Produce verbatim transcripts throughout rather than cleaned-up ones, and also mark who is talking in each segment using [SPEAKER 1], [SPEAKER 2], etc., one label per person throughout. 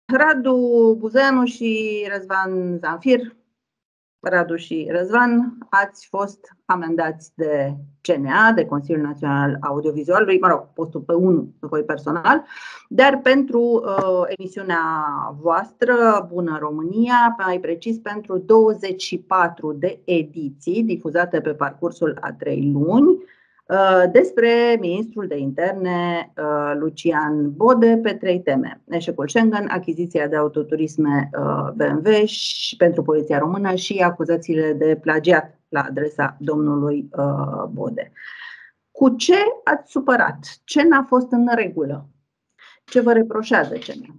[SPEAKER 1] Radu Buzeanu și Răzvan Zanfir, Radu și Răzvan, ați fost amendați de C N A, de Consiliul Național Audiovizualului, mă rog, postul pe unul, voi personal, dar pentru uh, emisiunea voastră, Bună România, mai precis pentru douăzeci și patru de ediții difuzate pe parcursul a trei luni, despre ministrul de interne Lucian Bode pe trei teme: eșecul Schengen, achiziția de autoturisme B M W și pentru Poliția Română și acuzațiile de plagiat la adresa domnului Bode. Cu ce ați supărat? Ce n-a fost în regulă? Ce vă reproșează C N A?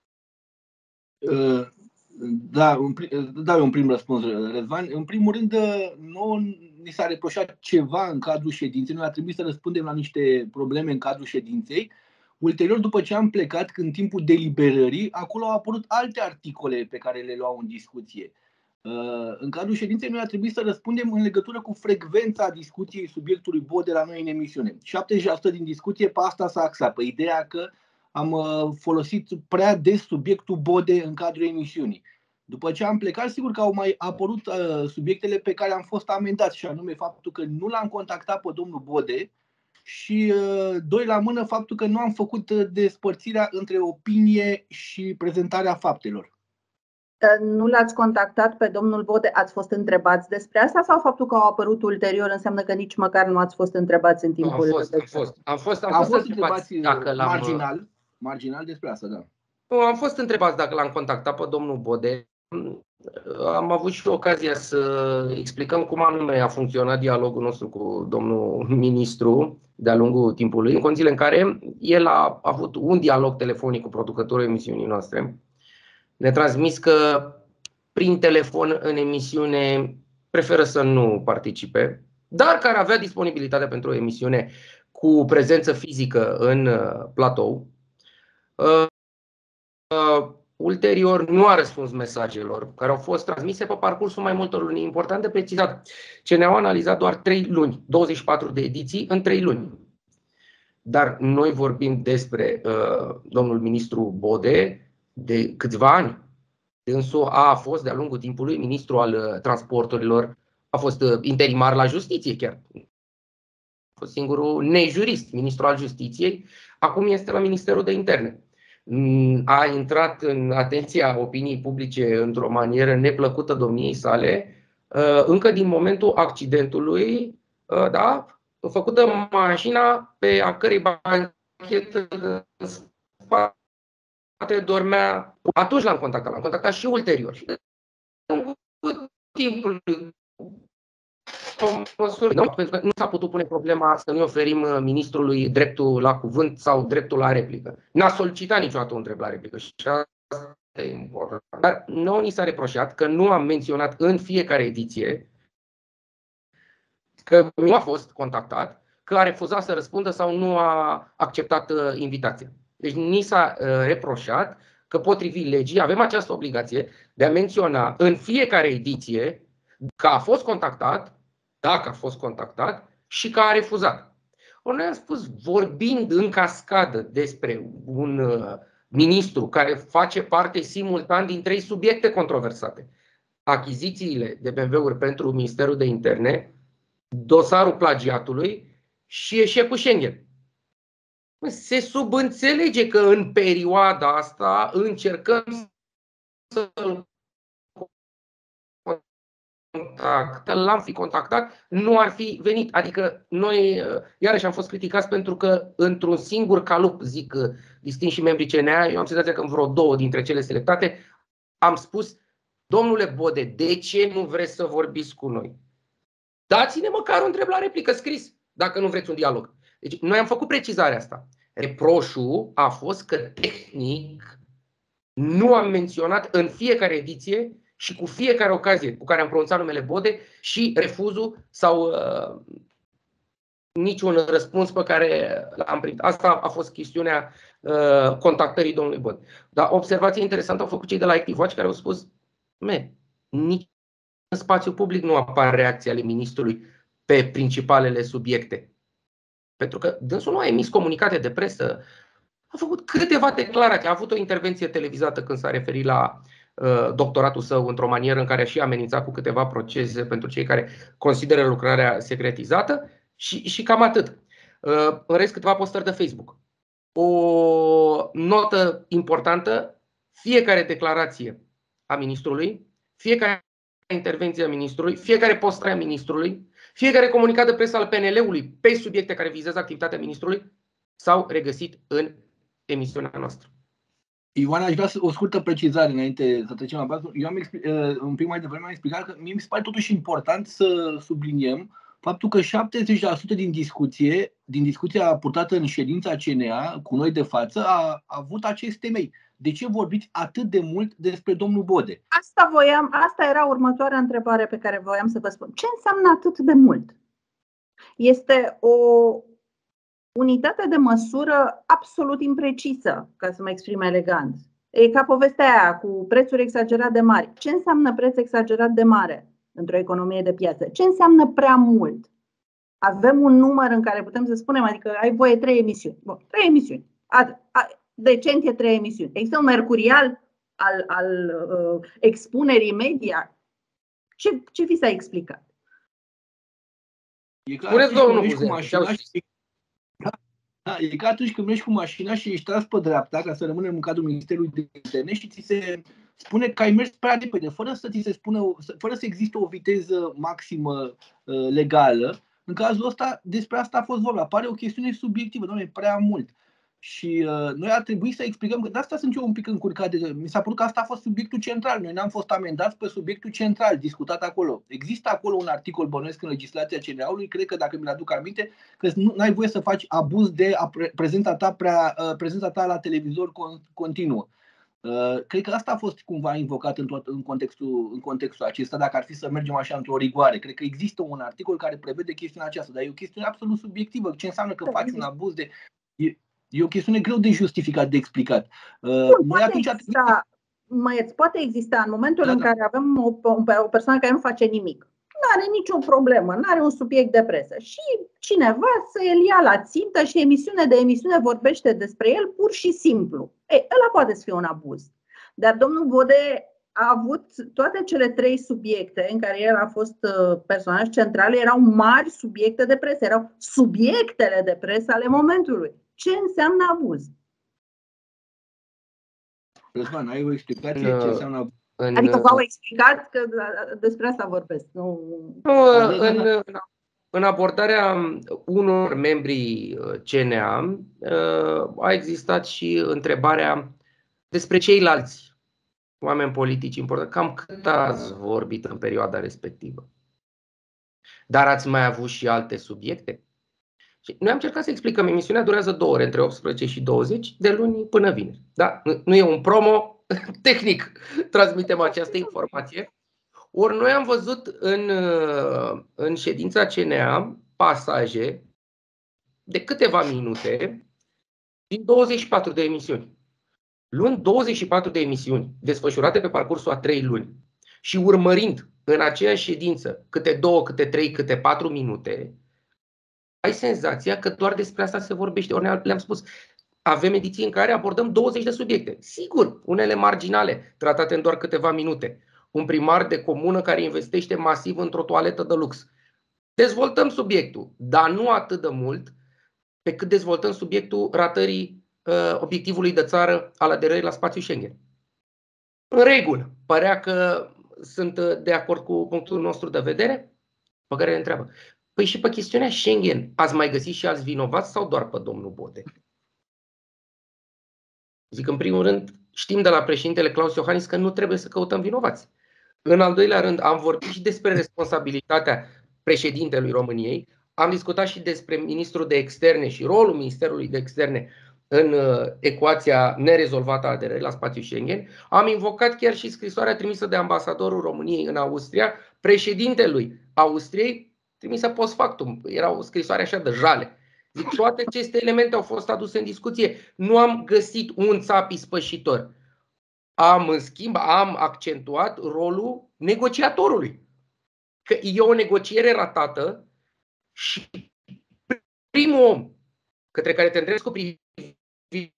[SPEAKER 2] Da, un, da, un prim răspuns, Răzvan. În primul rând, nouă ni s-a reproșat ceva în cadrul ședinței. Noi a trebuit să răspundem la niște probleme în cadrul ședinței. Ulterior, după ce am plecat, în timpul deliberării, acolo au apărut alte articole pe care le luau în discuție. În cadrul ședinței, noi a trebuit să răspundem în legătură cu frecvența discuției subiectului Bode la noi în emisiune. șaptezeci la sută din discuție pe asta s-a axat, pe ideea că am folosit prea des subiectul Bode în cadrul emisiunii. După ce am plecat, sigur că au mai apărut uh, subiectele pe care am fost amendați, și anume faptul că nu l-am contactat pe domnul Bode și, uh, doi la mână, faptul că nu am făcut despărțirea între opinie și prezentarea faptelor.
[SPEAKER 1] Nu l-ați contactat pe domnul Bode, ați fost întrebați despre asta sau faptul că au apărut ulterior înseamnă că nici măcar nu ați fost întrebați în timpul?
[SPEAKER 3] Am fost, am fost, am fost, am
[SPEAKER 2] am
[SPEAKER 3] fost,
[SPEAKER 2] fost
[SPEAKER 3] întrebați,
[SPEAKER 2] întrebați
[SPEAKER 3] dacă l-am...
[SPEAKER 2] marginal, marginal despre asta, da.
[SPEAKER 3] Am fost întrebați dacă l-am contactat pe domnul Bode. Am avut și ocazia să explicăm cum anume a funcționat dialogul nostru cu domnul ministru de-a lungul timpului, în condițiile în care el a avut un dialog telefonic cu producătorul emisiunii noastre. Ne-a transmis că prin telefon în emisiune preferă să nu participe, dar care avea disponibilitate pentru o emisiune cu prezență fizică în platou. Uh, uh, ulterior nu a răspuns mesajelor care au fost transmise pe parcursul mai multor luni. Important de precizat, C N A a analizat doar trei luni, douăzeci și patru de ediții în trei luni. Dar noi vorbim despre uh, domnul ministru Bode de câțiva ani. Dânsul a fost de-a lungul timpului ministru al uh, transporturilor, a fost uh, interimar la justiție chiar. A fost singurul nejurist, ministru al justiției, acum este la Ministerul de Interne. A intrat în atenția opiniei publice într-o manieră neplăcută domniei sale, încă din momentul accidentului, da, făcută mașina pe a cărei banchetă în spate dormea. Atunci l-am contactat, l-am contactat și ulterior. Și timpul Nu, pentru că nu s-a putut pune problema să nu oferim ministrului dreptul la cuvânt sau dreptul la replică. N-a solicitat niciodată un drept la replică și asta e important. Dar nouă ni s-a reproșat că nu am menționat în fiecare ediție că nu a fost contactat, că a refuzat să răspundă sau nu a acceptat invitația. Deci ni s-a reproșat că, potrivit legii, avem această obligație de a menționa în fiecare ediție că a fost contactat, dacă a fost contactat și că a refuzat. Or, noi am spus, vorbind în cascadă despre un uh, ministru care face parte simultan din trei subiecte controversate: achizițiile de B M W-uri pentru Ministerul de Interne, dosarul plagiatului și eșecul Schengen. Se subînțelege că în perioada asta încercăm să-l contact, l-am fi contactat, nu ar fi venit. Adică noi iarăși am fost criticați pentru că într-un singur calup, zic distinși membrii C N A, eu am senzația că în vreo două dintre cele selectate am spus: domnule Bode, de ce nu vreți să vorbiți cu noi? Dați-ne măcar un drept la replică scris, dacă nu vreți un dialog. Deci noi am făcut precizarea asta. Reproșul a fost că tehnic nu am menționat în fiecare ediție și cu fiecare ocazie cu care am pronunțat numele Bode și refuzul sau uh, niciun răspuns pe care l-am primit. Asta a fost chestiunea uh, contactării domnului Bode. Dar observație interesantă au făcut cei de la Active Watch, care au spus: me, nici în spațiu public nu apar reacții ale ministrului pe principalele subiecte. Pentru că dânsul nu a emis comunicate de presă, a făcut câteva declarații, a avut o intervenție televizată când s-a referit la uh, doctoratul său într-o manieră în care a și amenințat cu câteva procese pentru cei care consideră lucrarea secretizată și, și cam atât. Uh, în rest, câteva postări de Facebook. O notă importantă, fiecare declarație a ministrului, fiecare intervenție a ministrului, fiecare postare a ministrului, fiecare comunicat de presă al P N L-ului pe subiecte care vizează activitatea ministrului s-au regăsit în emisiunea noastră.
[SPEAKER 2] Ioana, aș vrea o scurtă precizare înainte să trecem la bază. Eu am în prima mai devreme am explicat că mie mi se pare totuși important să subliniem faptul că șaptezeci la sută din discuție, din discuția purtată în ședința C N A cu noi de față a, a avut acest temei. De ce vorbiți atât de mult despre domnul Bode?
[SPEAKER 1] Asta voiam, asta era următoarea întrebare pe care voiam să vă spun. Ce înseamnă atât de mult? Este o unitate de măsură absolut imprecisă, ca să mă exprim elegant. E ca povestea aia cu prețuri exagerat de mari. Ce înseamnă preț exagerat de mare într-o economie de piață? Ce înseamnă prea mult? Avem un număr în care putem să spunem, adică ai voie trei emisiuni. Bun, trei emisiuni. Decent e trei emisiuni. Există un mercurial al, al uh, expunerii media? Ce, ce vi s-a explicat?
[SPEAKER 2] E clar, Spuneți, domnul Buzea, Da, e ca atunci când mergi cu mașina și ești tras pe dreapta, ca să rămânem în cadrul Ministerului de Interne, și ți se spune că ai mers prea repede, fără să ți se spună, fără să existe o viteză maximă uh, legală. În cazul ăsta, despre asta a fost vorba. Pare o chestiune subiectivă, doamne, prea mult. Și uh, noi ar trebui să explicăm că de asta sunt eu un pic încurcat. De, mi s-a părut că asta a fost subiectul central. Noi n-am fost amendați pe subiectul central, discutat acolo. Există acolo un articol bănuiesc în legislația C N A-ului, cred că dacă mi-l aduc aminte, că nu ai voie să faci abuz de a pre- prezența ta, prea, uh, prezența ta la televizor con- continuă. Uh, cred că asta a fost cumva invocat în, tot, în, contextul, în contextul acesta, dacă ar fi să mergem așa într-o rigoare. Cred că există un articol care prevede chestiunea aceasta, dar e o chestiune absolut subiectivă. Ce înseamnă că faci un abuz de... E, E o chestiune greu de justificat, de explicat.
[SPEAKER 1] Bun, Noi atunci exista, măieți, poate exista în momentul da, în da. care avem o, o persoană care nu face nimic. Nu are nicio problemă, nu are un subiect de presă. Și cineva să el ia la țintă și emisiune de emisiune vorbește despre el pur și simplu. Ei, ăla poate să fie un abuz. Dar domnul Bode a avut toate cele trei subiecte în care el a fost personaj central, erau mari subiecte de presă, erau subiectele de presă ale momentului. Ce înseamnă abuz?
[SPEAKER 2] Răzvan, ai o explicație în, ce înseamnă abuz?
[SPEAKER 1] În, adică v-au explicat că despre asta vorbesc. Nu...
[SPEAKER 3] În, în abordarea unor membri C N A a existat și întrebarea despre ceilalți oameni politici importanti. Cam cât ați vorbit în perioada respectivă? Dar ați mai avut și alte subiecte? Noi am încercat să explicăm, emisiunea durează două ore, între optsprezece și douăzeci, de luni până vineri. Da? Nu e un promo tehnic, transmitem această informație. Ori noi am văzut în, în ședința C N A pasaje de câteva minute din douăzeci și patru de emisiuni. Luând douăzeci și patru de emisiuni desfășurate pe parcursul a trei luni și urmărind în aceeași ședință câte două, câte trei, câte patru minute, ai senzația că doar despre asta se vorbește. Ori le-am spus, avem ediții în care abordăm douăzeci de subiecte. Sigur, unele marginale, tratate în doar câteva minute. Un primar de comună care investește masiv într-o toaletă de lux. Dezvoltăm subiectul, dar nu atât de mult pe cât dezvoltăm subiectul ratării uh, obiectivului de țară al aderării la spațiul Schengen. În regulă, părea că sunt de acord cu punctul nostru de vedere, pe care le întreabă. Păi și pe chestiunea Schengen, ați mai găsit și alți vinovați sau doar pe domnul Bode? Zic, în primul rând, știm de la președintele Claus Iohannis că nu trebuie să căutăm vinovați. În al doilea rând, am vorbit și despre responsabilitatea președintelui României, am discutat și despre ministrul de externe și rolul Ministerului de Externe în ecuația nerezolvată a aderării la spațiul Schengen. Am invocat chiar și scrisoarea trimisă de ambasadorul României în Austria, președintelui Austriei, trimisă post factum. Era o scrisoare așa de jale. Zic, toate aceste elemente au fost aduse în discuție. Nu am găsit un țap ispășitor. Am, în schimb, am accentuat rolul negociatorului. Că e o negociere ratată și primul om către care te îndrepți cu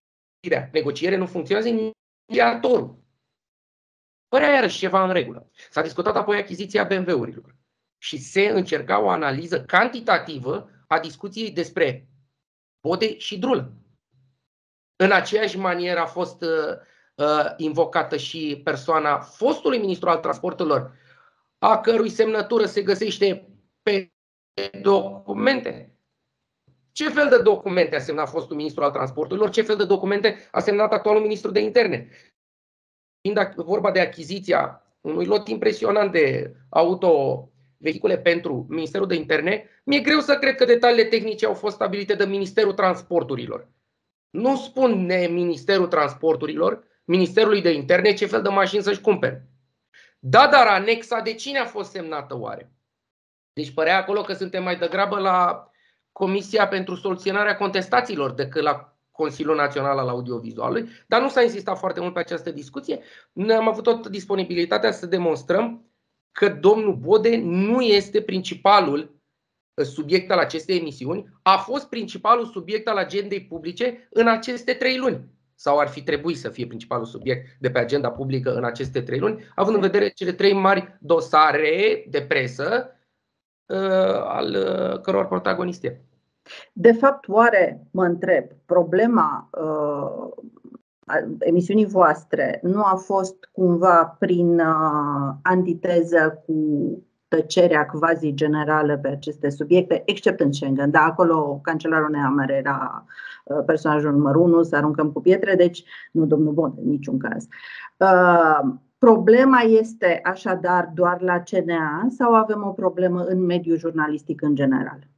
[SPEAKER 3] negociere nu funcționează mediatorul. Părea iarăși ceva în regulă. S-a discutat apoi achiziția B M W-urilor și se încerca o analiză cantitativă a discuției despre Bode și Drulă. În aceeași manieră a fost uh, uh, invocată și persoana fostului ministru al transporturilor, a cărui semnătură se găsește pe documente. Ce fel de documente a semnat fostul ministru al transporturilor? Ce fel de documente a semnat actualul ministru de interne? Fiind vorba de achiziția unui lot impresionant de autovehicule pentru Ministerul de Interne, mi-e greu să cred că detaliile tehnice au fost stabilite de Ministerul Transporturilor. Nu spune Ministerul Transporturilor, Ministerului de Interne, ce fel de mașini să-și cumpere. Da, dar anexa de cine a fost semnată oare? Deci părea acolo că suntem mai degrabă la Comisia pentru soluționarea contestațiilor decât la Consiliul Național al Audiovizualului, dar nu s-a insistat foarte mult pe această discuție. Noi am avut tot disponibilitatea să demonstrăm că domnul Bode nu este principalul subiect al acestei emisiuni, a fost principalul subiect al agendei publice în aceste trei luni. Sau ar fi trebuit să fie principalul subiect de pe agenda publică în aceste trei luni, având în vedere cele trei mari dosare de presă al căror protagonist e.
[SPEAKER 1] De fapt, oare, mă întreb, problema uh, emisiunii voastre nu a fost cumva prin uh, antiteză cu tăcerea quasi generală pe aceste subiecte, except în Schengen, dar acolo cancelarul Nehammer era uh, personajul numărul unu, să aruncăm cu pietre, deci nu domnul Bode, în niciun caz. Uh, Problema este așadar doar la C N A sau avem o problemă în mediul jurnalistic în general?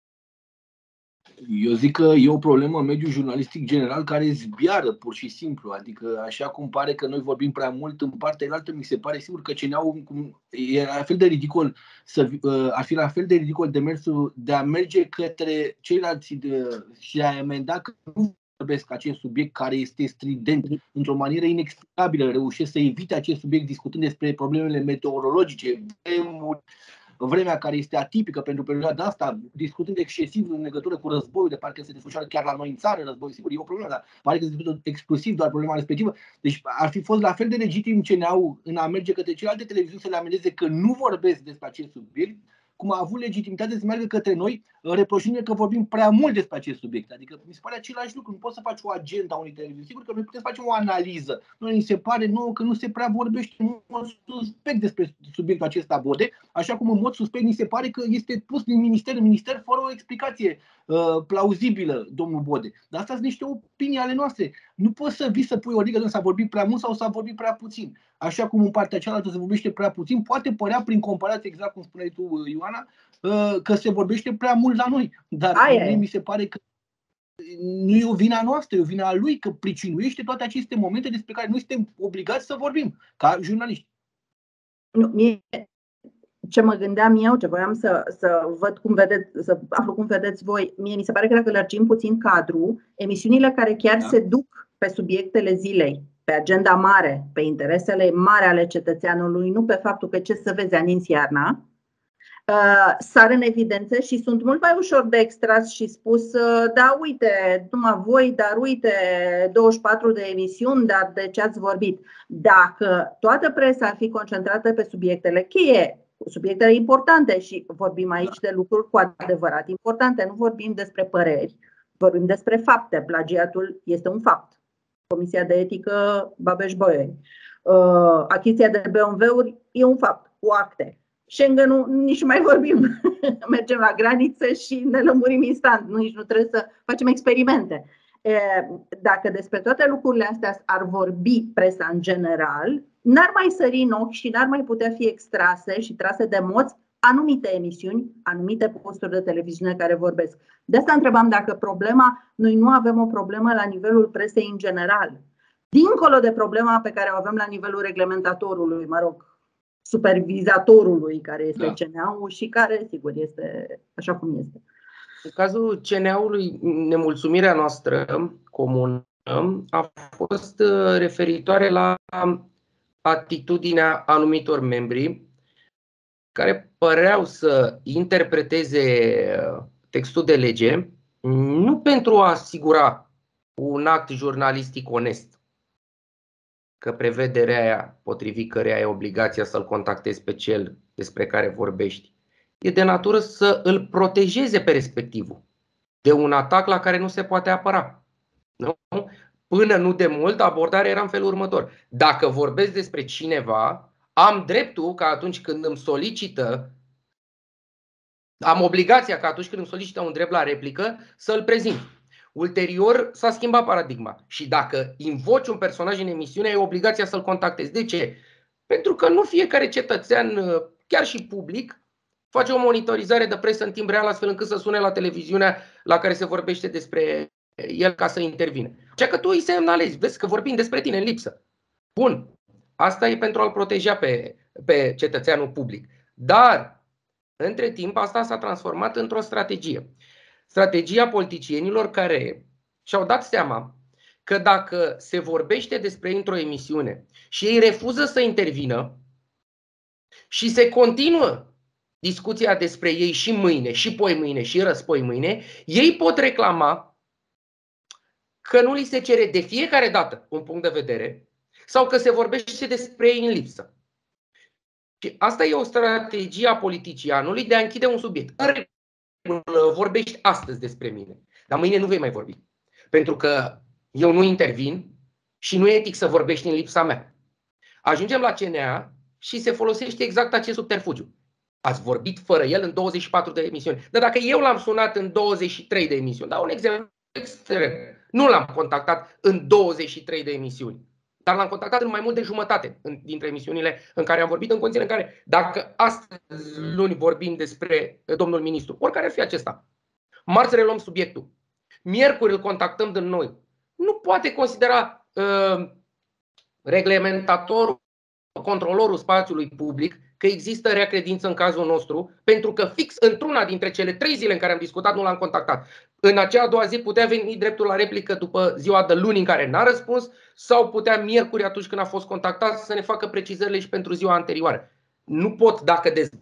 [SPEAKER 2] Eu zic că e o problemă în mediul jurnalistic general care zbiară pur și simplu. Adică așa cum pare că noi vorbim prea mult în partea elaltă, mi se pare sigur că C N A-ul e la fel de ridicol să, ar fi la fel de ridicol demersul de a merge către ceilalți de, și de a emenda că nu vorbesc acest subiect care este strident într-o manieră inexplicabilă, reușesc să evite acest subiect discutând despre problemele meteorologice, vremea care este atipică pentru perioada asta, discutând excesiv în legătură cu războiul, de parcă se desfășoară chiar la noi în țară, războiul, sigur, e o problemă, dar pare că se discută exclusiv doar problema respectivă. Deci ar fi fost la fel de legitim C N A-ul în a merge către celelalte televiziuni să le amendeze că nu vorbesc despre acest subiect, cum a avut legitimitate să meargă către noi, reproșindu-ne că vorbim prea mult despre acest subiect. Adică mi se pare același lucru. Nu poți să faci o agenda unei televiziuni. Sigur că noi putem să facem o analiză. Noi ni se pare nouă că nu se prea vorbește în mod suspect despre subiectul acesta Bode, așa cum în mod suspect ni se pare că este pus din minister în minister fără o explicație uh, plauzibilă, domnul Bode. Dar astea sunt niște opinii ale noastre. Nu poți să vii să pui o ligă, s-a vorbit prea mult sau s-a vorbit prea puțin. Așa cum în partea cealaltă se vorbește prea puțin, poate părea prin comparație, exact cum spuneai tu, Ioana, că se vorbește prea mult la noi. Dar mie mi se pare că nu e o vina noastră, e o vina a lui că pricinuiește toate aceste momente despre care noi suntem obligați să vorbim, ca jurnaliști.
[SPEAKER 1] Nu, mie, ce mă gândeam eu, ce voiam să, să văd cum vedeți, să aflu cum vedeți voi, mie mi se pare că dacă lărgim puțin cadrul, emisiunile care chiar da. se duc pe subiectele zilei, pe agenda mare, pe interesele mari ale cetățeanului, nu pe faptul că ce să vezi anins iarna, uh, sar în evidență și sunt mult mai ușor de extras și spus, uh, da, uite, numai voi, dar uite, douăzeci și patru de emisiuni, dar de ce ați vorbit? Dacă toată presa ar fi concentrată pe subiectele cheie, subiectele importante, și vorbim aici de lucruri cu adevărat importante, nu vorbim despre păreri, vorbim despre fapte. Plagiatul este un fapt. Comisia de etică Babeș-Bolyai. Uh, achiziția de B M W-uri e un fapt, cu acte. Schengen-ul nici mai vorbim. Mergem la graniță și ne lămurim instant. Nici nu trebuie să facem experimente. E, dacă despre toate lucrurile astea ar vorbi presa în general, n-ar mai sări în ochi și n-ar mai putea fi extrase și trase de moți anumite emisiuni, anumite posturi de televiziune care vorbesc. De asta întrebam dacă problema, noi nu avem o problemă la nivelul presei în general. Dincolo de problema pe care o avem la nivelul reglementatorului, mă rog, supervizatorului, care este da. C N A-ul și care, sigur, este așa cum este.
[SPEAKER 3] În cazul C N A-ului, nemulțumirea noastră comună a fost referitoare la atitudinea anumitor membri care păreau să interpreteze textul de lege nu pentru a asigura un act jurnalistic onest, că prevederea aia, potrivit căreia ai obligația să-l contactezi pe cel despre care vorbești, e de natură să îl protejeze pe respectivul de un atac la care nu se poate apăra. Nu? Până nu de mult, abordarea era în felul următor. Dacă vorbesc despre cineva, am dreptul ca atunci când îmi solicită, am obligația ca atunci când îmi solicită un drept la replică să-l prezint. Ulterior s-a schimbat paradigma și dacă invoci un personaj în emisiune, ai obligația să-l contactezi. De ce? Pentru că nu fiecare cetățean, chiar și public, face o monitorizare de presă în timp real astfel încât să sune la televiziunea la care se vorbește despre el ca să intervine. Așa că tu îi semnalezi, vezi că vorbim despre tine în lipsă. Bun, asta e pentru a-l proteja pe, pe cetățeanul public. Dar, între timp, asta s-a transformat într-o strategie. Strategia politicienilor care și-au dat seama că dacă se vorbește despre ei într-o emisiune și ei refuză să intervină și se continuă discuția despre ei și mâine, și poimâine, și răspoi mâine, ei pot reclama că nu li se cere de fiecare dată un punct de vedere sau că se vorbește despre ei în lipsă. Și asta e o strategie a politicianului de a închide un subiect. În regulă, vorbești astăzi despre mine, dar mâine nu vei mai vorbi. Pentru că eu nu intervin și nu e etic să vorbești în lipsa mea. Ajungem la C N A și se folosește exact acest subterfugiu. Ați vorbit fără el în douăzeci și patru de emisiuni. Dar dacă eu l-am sunat în douăzeci și trei de emisiuni, dau un exemplu extrem, nu l-am contactat în douăzeci și trei de emisiuni, dar l-am contactat în mai mult de jumătate dintre emisiunile în care am vorbit, în condițiile în care, dacă astăzi, luni, vorbim despre domnul ministru, oricare ar fi acesta, marți reluăm subiectul, miercuri îl contactăm din noi, nu poate considera uh, reglementatorul, controlorul spațiului public că există rea credință în cazul nostru, pentru că fix într-una dintre cele trei zile în care am discutat nu l-am contactat. În acea a doua zi putea veni dreptul la replică după ziua de luni în care n-a răspuns sau putea miercuri atunci când a fost contactat să ne facă precizările și pentru ziua anterioară. Nu pot, dacă dezbat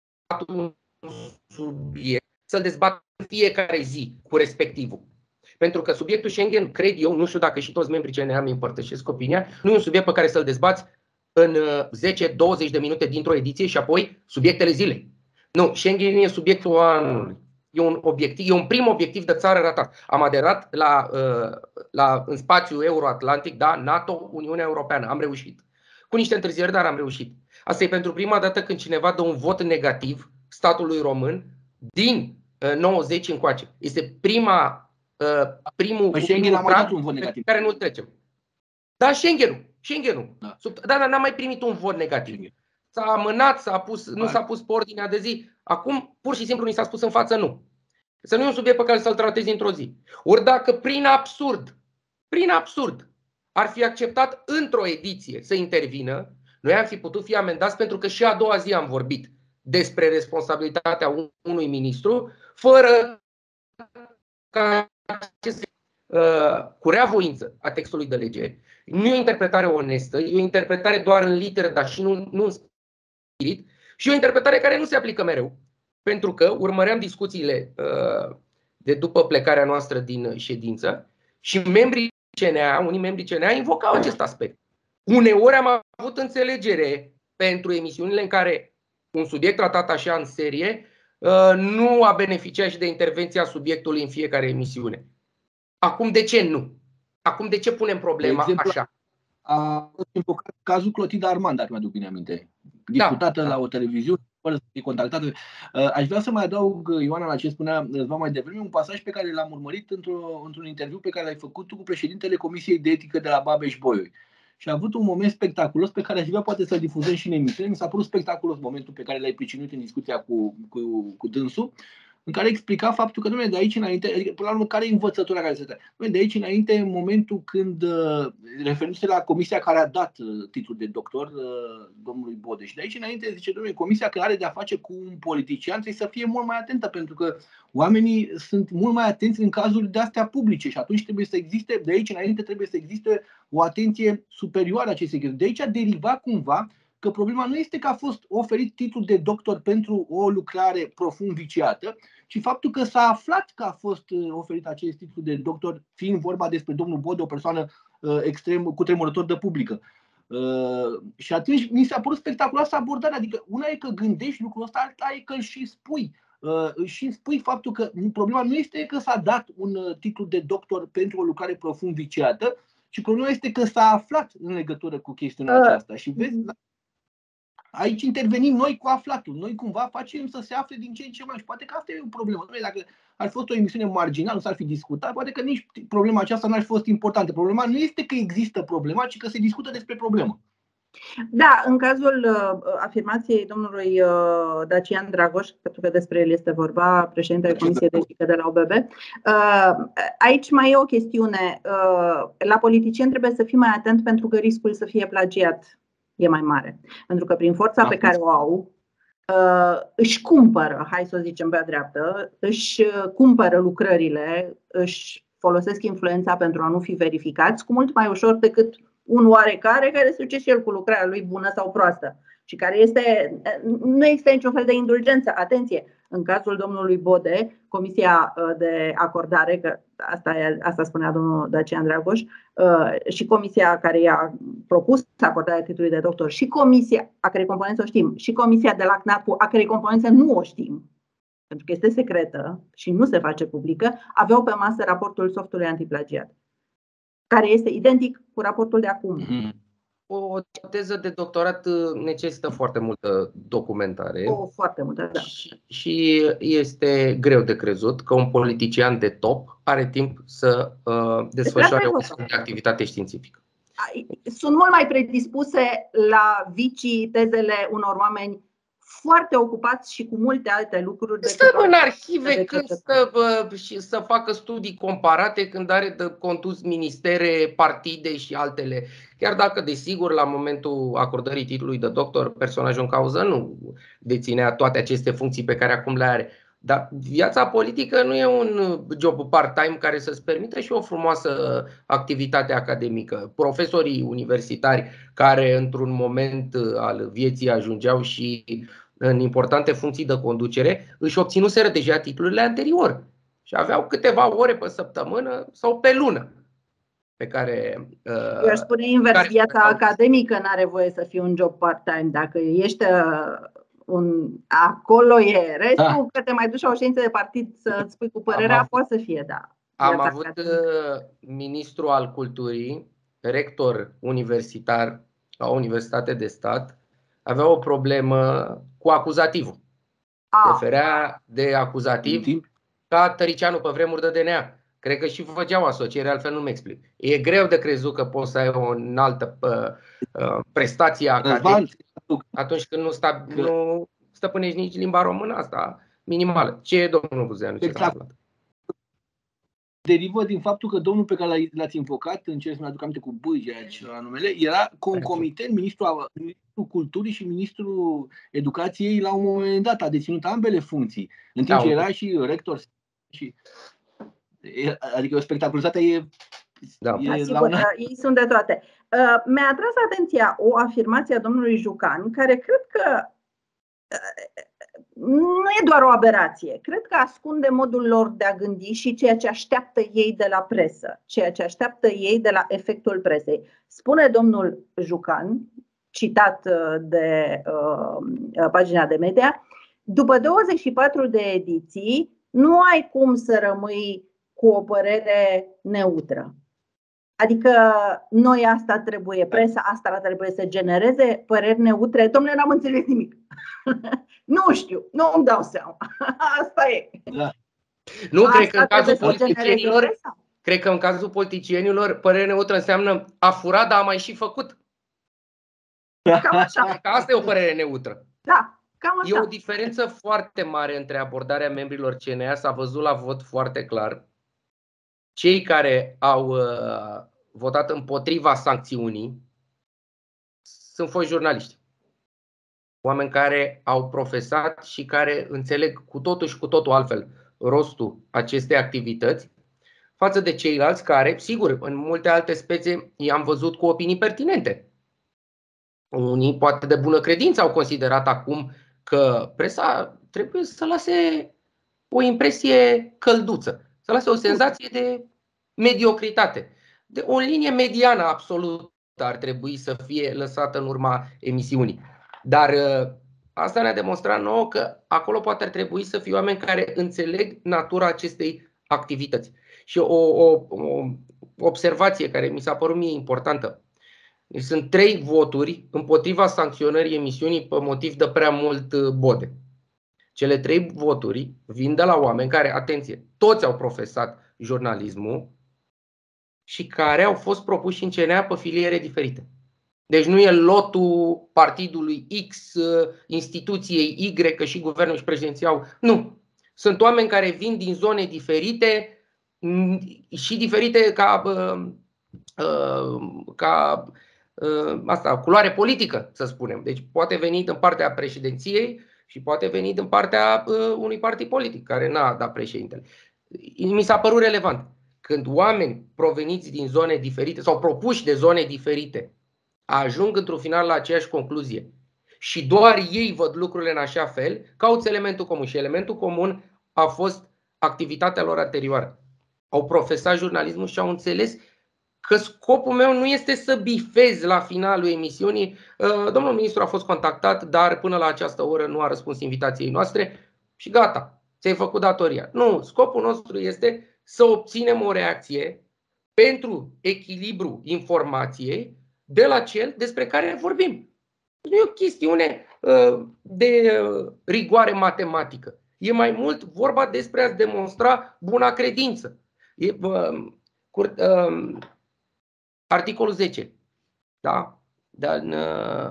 [SPEAKER 3] un subiect, să-l dezbat în fiecare zi cu respectivul. Pentru că subiectul Schengen, cred eu, nu știu dacă și toți membrii C N A îmi împărtășesc opinia, nu e un subiect pe care să-l dezbați în zece douăzeci de minute dintr-o ediție și apoi subiectele zilei. Nu, Schengen e subiectul anului. E un obiectiv, e un prim obiectiv de țară ratat. Am aderat la, la, în spațiul euroatlantic, da, NATO, Uniunea Europeană. Am reușit. Cu niște întârzieri, dar am reușit. Asta e pentru prima dată când cineva dă un vot negativ statului român din nouăzeci încoace. Este prima, primul,
[SPEAKER 2] păi Schengen a mai dat un vot negativ.
[SPEAKER 3] Care nu-l trecem. Da, Schengenul. Schengenul. Da, da, dar n-a mai primit un vot negativ. S-a amânat, s-a pus, nu s-a pus pe ordinea de zi. Acum, pur și simplu, ni s-a spus în față nu. Să nu e un subiect pe care să-l tratezi într-o zi. Ori dacă prin absurd, prin absurd, ar fi acceptat într-o ediție să intervină, noi am fi putut fi amendați pentru că și a doua zi am vorbit despre responsabilitatea unui ministru, fără ca uh, cu rea voință a textului de lege. Nu e o interpretare onestă, e o interpretare doar în literă, dar și nu, nu în spirit, și o interpretare care nu se aplică mereu. Pentru că urmăream discuțiile uh, de după plecarea noastră din ședință și membrii C N A, unii membri C N A invocau acest aspect. Uneori am avut înțelegere pentru emisiunile în care un subiect tratat așa în serie uh, nu a beneficiat și de intervenția subiectului în fiecare emisiune. Acum de ce nu? Acum de ce punem problema de exemplu, așa?
[SPEAKER 2] A fost invocat cazul Clotilde Armand, dacă mi-aduc bine aminte. Discutată da, la o televiziune, fără să fie contactată. Aș vrea să mai adaug, Ioana, la ce spunea Răzvan mai devreme, un pasaj pe care l-am urmărit într-o, într-un interviu pe care l-ai făcut tu cu președintele Comisiei de Etică de la Babeș-Bolyai. Și a avut un moment spectaculos pe care aș vrea poate să-l difuzăm și în emisiune. Mi s-a părut spectaculos momentul pe care l-ai pricinuit în discuția cu, cu, cu dânsul, în care explica faptul că, dom'le, de aici înainte, adică, până la urmă, care e învățătura care se dă? De aici înainte, în momentul când, referindu-se la comisia care a dat titlul de doctor domnului Bodeș, de aici înainte, zice, dom'le, comisia care are de-a face cu un politician trebuie să fie mult mai atentă, pentru că oamenii sunt mult mai atenți în cazuri de astea publice și atunci trebuie să existe, de aici înainte trebuie să existe o atenție superioară acestei chestii. De aici a derivat cumva că problema nu este că a fost oferit titlul de doctor pentru o lucrare profund viciată, ci faptul că s-a aflat că a fost oferit acest titlu de doctor, fiind vorba despre domnul Bode, o persoană uh, extrem cutremurător de publică. Uh, și atunci mi s-a părut spectaculoasă abordarea. Adică una e că gândești lucrul ăsta, alta e că îl și spui. Uh, și spui faptul că problema nu este că s-a dat un uh, titlu de doctor pentru o lucrare profund viciată, ci problema este că s-a aflat în legătură cu chestiunea uh. aceasta. Și vezi, aici intervenim noi cu aflatul. Noi cumva facem să se afle din ce în ce mai. Și poate că asta e o problemă. Dacă ar fi fost o emisiune marginală, nu s-ar fi discutat, poate că nici problema aceasta n-ar fi fost importantă. Problema nu este că există problema, ci că se discută despre problemă.
[SPEAKER 1] Da, în cazul uh, afirmației domnului uh, Dacian Dragoș, pentru că despre el este vorba, președintele Comisiei de Etică de la O B B, uh, aici mai e o chestiune. Uh, la politicieni trebuie să fii mai atent pentru că riscul să fie plagiat e mai mare. Pentru că prin forța pe care o au, uh, își cumpără, hai să o zicem pe dreaptă, își cumpără lucrările, își folosesc influența pentru a nu fi verificați cu mult mai ușor decât un oarecare care se duce și el cu lucrarea lui bună sau proastă și care este, nu există niciun fel de indulgență. Atenție, în cazul domnului Bode, Comisia de Acordare, că asta, asta spunea domnul Dacian Dragoș, și comisia care i-a propus acordarea titlului de doctor și comisia a cărei componență o știm și comisia de la C N A P U a cărei componență nu o știm, pentru că este secretă și nu se face publică, aveau pe masă raportul softului antiplagiat, care este identic cu raportul de acum.
[SPEAKER 3] O teză de doctorat necesită foarte multă documentare.
[SPEAKER 1] O, foarte multă, da.
[SPEAKER 3] Și, și este greu de crezut că un politician de top are timp să uh, desfășoare o astfel de activitate științifică.
[SPEAKER 1] Sunt mult mai predispuse la vicii tezele unor oameni foarte ocupați și cu multe alte lucruri.
[SPEAKER 3] Stă în arhive când stă, bă, și să facă studii comparate când are de condus ministere, partide și altele. Chiar dacă, desigur, la momentul acordării titlului de doctor, personajul în cauză nu deținea toate aceste funcții pe care acum le are. Dar viața politică nu e un job part-time care să-ți permită și o frumoasă activitate academică. Profesorii universitari care într-un moment al vieții ajungeau și în importante funcții de conducere își obținuseră deja titlurile anterior și aveau câteva ore pe săptămână sau pe lună pe care...
[SPEAKER 1] Uh, Eu aș spune invers, viața academică nu are voie să fie un job part-time. Dacă ești un, acolo e restul, ah. că te mai duci la o ședință de partid să-ți spui cu părerea, poate să fie, da.
[SPEAKER 3] Am avut academică. Ministru al culturii, rector universitar la o universitate de stat, avea o problemă cu acuzativul. Ah. Referea de acuzativ ca Tăricianu pe vremuri de D N A. Cred că și făceau asociere, altfel nu-mi explic. E greu de crezut că poți să ai o înaltă uh, prestație academică atunci când nu, sta, nu stăpânești nici limba română, asta minimală. Ce e, domnul Buzeanu? Ce exact. S-a
[SPEAKER 2] derivă din faptul că domnul pe care l-ați invocat, încerc să-mi aduc aminte cu Bâigeaci la numele, era concomitent ministrul, ministrul culturii și ministrul educației la un moment dat. A deținut ambele funcții, în timp da, ce era și rector. Și, adică o spectaculitate e...
[SPEAKER 1] Da. E Asigur, la una... Ei sunt de toate. Uh, mi-a atras atenția o afirmație a domnului Jucan, care cred că uh, nu e doar o aberație. Cred că ascunde modul lor de a gândi și ceea ce așteaptă ei de la presă, ceea ce așteaptă ei de la efectul presei. Spune domnul Jucan, citat de uh, pagina de media, după douăzeci și patru de ediții, nu ai cum să rămâi cu o părere neutră. Adică noi asta trebuie, presa asta trebuie să genereze păreri neutre. Dom'le, n-am înțeles nimic. Nu știu, nu îmi dau seama. Asta e.
[SPEAKER 3] Da. Nu, asta cred că în cazul politicienilor, cred că în cazul politicienilor, părere neutră înseamnă a furat, dar a mai și făcut.
[SPEAKER 1] Cam așa.
[SPEAKER 3] Că asta e o părere neutră.
[SPEAKER 1] Da, cam așa.
[SPEAKER 3] E o diferență foarte mare între abordarea membrilor C N A, s-a văzut la vot foarte clar. Cei care au uh, votat împotriva sancțiunii sunt foști jurnaliști. Oameni care au profesat și care înțeleg cu totul și cu totul altfel rostul acestei activități față de ceilalți care, sigur, în multe alte spețe i-am văzut cu opinii pertinente. Unii, poate de bună credință, au considerat acum că presa trebuie să lase o impresie călduță, să lase o senzație de mediocritate. De o linie mediană absolută ar trebui să fie lăsată în urma emisiunii. Dar asta ne-a demonstrat nouă că acolo poate ar trebui să fie oameni care înțeleg natura acestei activități. Și o, o, o observație care mi s-a părut mie importantă. Sunt trei voturi împotriva sancționării emisiunii pe motiv de prea mult bode. Cele trei voturi vin de la oameni care, atenție, toți au profesat jurnalismul și care au fost propuși în C N A pe filiere diferite. Deci nu e lotul partidului X, instituției Y, că și guvernul și președinția au. Nu. Sunt oameni care vin din zone diferite și diferite ca, ca asta, culoare politică, să spunem. Deci poate veni din partea președinției și poate veni din partea unui partid politic care n-a dat președintele. Mi s-a părut relevant. Când oameni proveniți din zone diferite sau propuși de zone diferite ajung într-un final la aceeași concluzie și doar ei văd lucrurile în așa fel, cauți elementul comun. Și elementul comun a fost activitatea lor anterioară. Au profesat jurnalismul și au înțeles că scopul meu nu este să bifez la finalul emisiunii. Domnul ministru a fost contactat, dar până la această oră nu a răspuns invitației noastre și gata, ți-ai făcut datoria. Nu, scopul nostru este să obținem o reacție pentru echilibru informației de la cel despre care vorbim. Nu e o chestiune uh, de uh, rigoare matematică. E mai mult vorba despre a-ți demonstra buna credință. E, uh, cur, uh, articolul zece. Da? Dar, uh,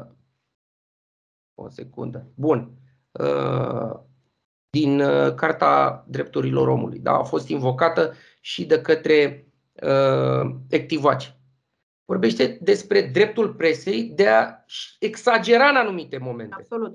[SPEAKER 3] o secundă. Bun. Uh, din uh, Carta Drepturilor Omului. Da? A fost invocată și de către uh, ectivaci. Vorbește despre dreptul presei de a exagera în anumite momente.
[SPEAKER 1] Absolut.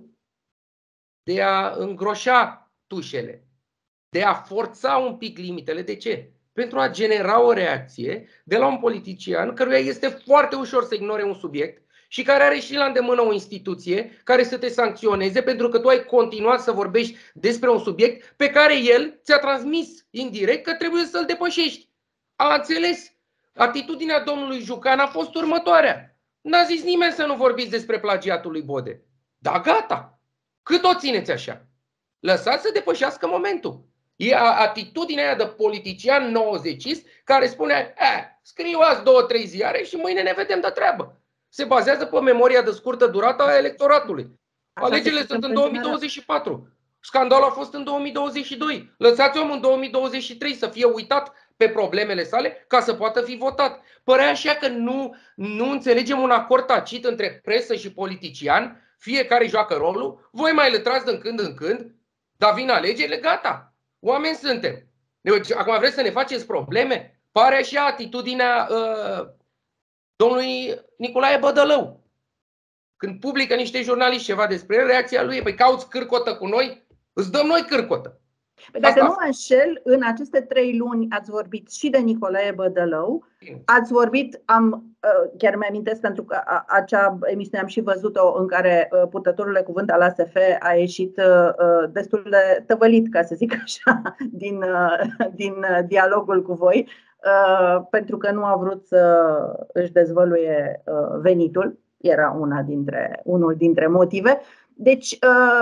[SPEAKER 3] De a îngroșa tușele. De a forța un pic limitele. De ce? Pentru a genera o reacție de la un politician căruia este foarte ușor să ignore un subiect și care are și la îndemână o instituție care să te sancționeze pentru că tu ai continuat să vorbești despre un subiect pe care el ți-a transmis indirect că trebuie să-l depășești. A înțeles? Atitudinea domnului Jucan a fost următoarea. N-a zis nimeni să nu vorbiți despre plagiatul lui Bode. Da, gata. Cât o țineți așa? Lăsați să depășească momentul. E atitudinea aia de politician nouăzecist care spune, scriu azi două, trei ziare și mâine ne vedem de treabă. Se bazează pe memoria de scurtă durată a electoratului. Alegerile sunt în două mii douăzeci și patru. Scandalul a fost în două mii douăzeci și doi. Lăsați omul în două mii douăzeci și trei să fie uitat pe problemele sale ca să poată fi votat. Părea așa că nu, nu înțelegem un acord tacit între presă și politician. Fiecare joacă rolul. Voi mai lătrați din când în când, dar vin alegerile, gata. Oameni suntem. Deci, acum vreți să ne faceți probleme? Pare așa atitudinea uh, domnului Nicolae Bădălău. Când publică niște jurnaliști ceva despre el, reacția lui e, păi cauți cârcotă cu noi? Îți dăm noi cârcotă.
[SPEAKER 1] Dacă Asta... nu mă înșel, în aceste trei luni ați vorbit și de Nicolae Bădălău, ați vorbit, am, chiar mi-amintesc pentru că acea emisiune am și văzut-o în care purtătorul de cuvânt al A S F a ieșit destul de tăvălit, ca să zic așa, din, din dialogul cu voi, pentru că nu a vrut să își dezvăluie venitul. Era una dintre, unul dintre motive. Deci,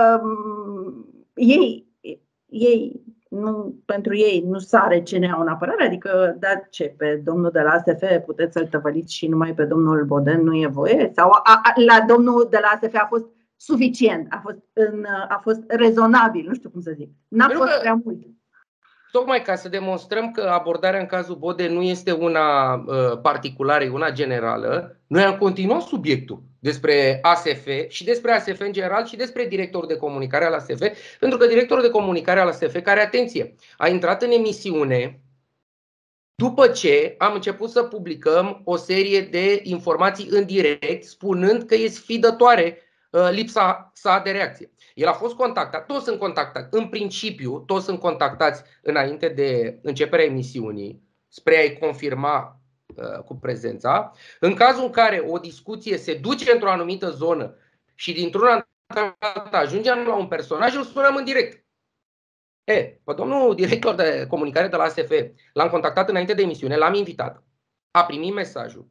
[SPEAKER 1] ei Ei, nu, pentru ei nu sare C N A în apărare, adică da, ce, pe domnul de la A S F puteți să-l tăvăliți și numai pe domnul Boden nu e voie? Sau a, a, la domnul de la A S F a fost suficient, a fost, în, a fost rezonabil, nu știu cum să zic, n-a
[SPEAKER 3] Pentru
[SPEAKER 1] fost
[SPEAKER 3] că,
[SPEAKER 1] prea mult.
[SPEAKER 3] Tocmai ca să demonstrăm că abordarea în cazul Bode nu este una uh, particulară, e una generală, noi am continuat subiectul despre A S F și despre A S F în general și despre directorul de comunicare al A S F, pentru că directorul de comunicare al A S F, care, atenție, a intrat în emisiune după ce am început să publicăm o serie de informații în direct, spunând că e sfidătoare uh, lipsa sa de reacție. El a fost contactat, toți sunt contactați, în principiu, toți sunt contactați înainte de începerea emisiunii, spre a-i confirma uh, cu prezența. În cazul în care o discuție se duce într-o anumită zonă și dintr-una ajungem la un personaj, îl sunăm în direct. E, pe domnul director de comunicare de la A S F l-am contactat înainte de emisiune, l-am invitat, a primit mesajul,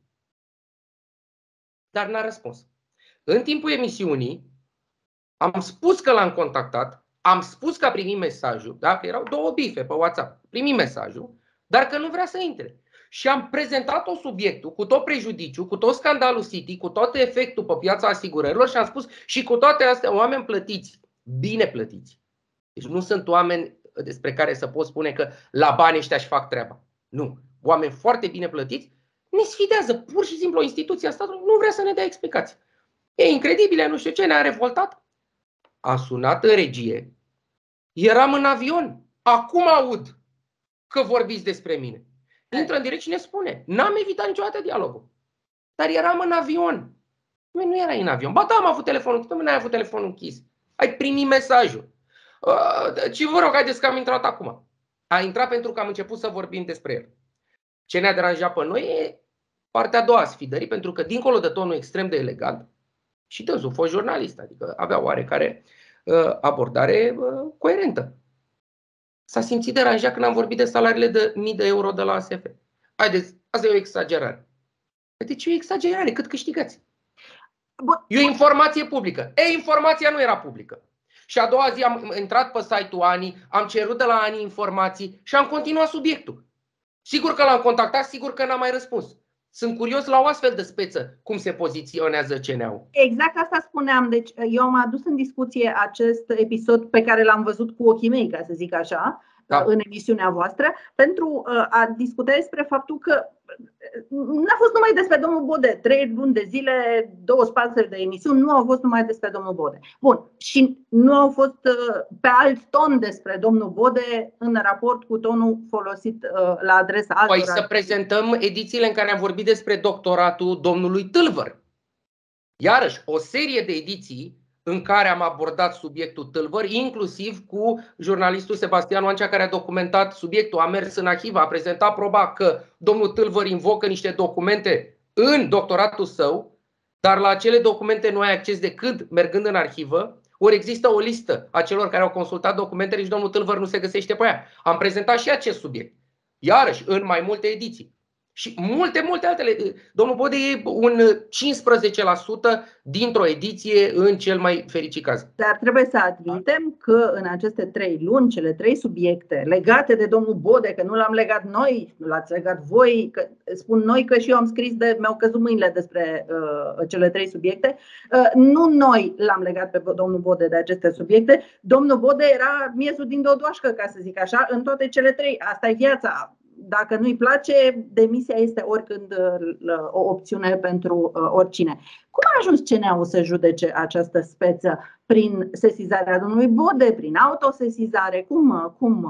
[SPEAKER 3] dar n-a răspuns. În timpul emisiunii am spus că l-am contactat, am spus că a primit mesajul, da? Că erau două bife pe WhatsApp, primi mesajul, dar că nu vrea să intre. Și am prezentat tot subiectul, cu tot prejudiciu, cu tot scandalul City, cu tot efectul pe piața asigurărilor și am spus și cu toate astea, oameni plătiți, bine plătiți. Deci nu sunt oameni despre care să pot spune că la bani ăștia își fac treaba. Nu. Oameni foarte bine plătiți ne sfidează. Pur și simplu o instituție a statului nu vrea să ne dea explicații. E incredibil, nu știu ce, ne-a revoltat. A sunat în regie. Eram în avion. Acum aud că vorbiți despre mine. Intră în direct și ne spune. N-am evitat niciodată dialogul. Dar eram în avion. Mie nu erai în avion. Ba da, am avut telefonul închis. Păi n-ai avut telefonul închis. Ai primit mesajul. Uh, și vă rog, haideți că am intrat acum. A intrat pentru că am început să vorbim despre el. Ce ne-a deranjat pe noi e partea a doua a sfidării, pentru că dincolo de tonul extrem de elegant, și dânsul fost jurnalist, adică avea oarecare uh, abordare uh, coerentă. S-a simțit deranjat când am vorbit de salariile de mii de euro de la A S F. Haideți, asta e o exagerare. De ce e o exagerare? Cât câștigați? Bun. E o informație publică. E, informația nu era publică. Și a doua zi am intrat pe site-ul ANI, am cerut de la ANI informații și am continuat subiectul. Sigur că l-am contactat, sigur că n-am mai răspuns. Sunt curios la o astfel de speță cum se poziționează C N A-ul.
[SPEAKER 1] Exact asta spuneam. Deci eu am adus în discuție acest episod pe care l-am văzut cu ochii mei, ca să zic așa, da, în emisiunea voastră, pentru a discuta despre faptul că n-a fost numai despre domnul Bode. Trei luni de zile, două spațiuri de emisiuni nu au fost numai despre domnul Bode. Bun. Și nu au fost pe alt ton despre domnul Bode în raport cu tonul folosit la adresa altora.
[SPEAKER 3] Păi să prezentăm edițiile în care am vorbit despre doctoratul domnului Tâlvăr. Iarăși, o serie de ediții în care am abordat subiectul Tâlvăr, inclusiv cu jurnalistul Sebastian Oancea, care a documentat subiectul, a mers în arhivă, a prezentat proba că domnul Tâlvăr invocă niște documente în doctoratul său, dar la acele documente nu ai acces decât mergând în arhivă, ori există o listă a celor care au consultat documentele și domnul Tâlvăr nu se găsește pe ea. Am prezentat și acest subiect, iarăși în mai multe ediții. Și multe, multe altele. Domnul Bode e un cincisprezece la sută dintr-o ediție în cel mai fericit caz.
[SPEAKER 1] Dar trebuie să admitem că în aceste trei luni, cele trei subiecte legate de domnul Bode, că nu l-am legat noi, nu l-ați legat voi, că spun noi că și eu am scris de, mi-au căzut mâinile despre uh, cele trei subiecte, uh, nu noi l-am legat pe domnul Bode de aceste subiecte, domnul Bode era miezul din dodoașcă, ca să zic așa, în toate cele trei. Asta e viața. Dacă nu-i place, demisia este oricând o opțiune pentru oricine. Cum a ajuns C N A-ul să judece această speță? Prin sesizarea domnului Bode, prin autosesizare? Cum, cum,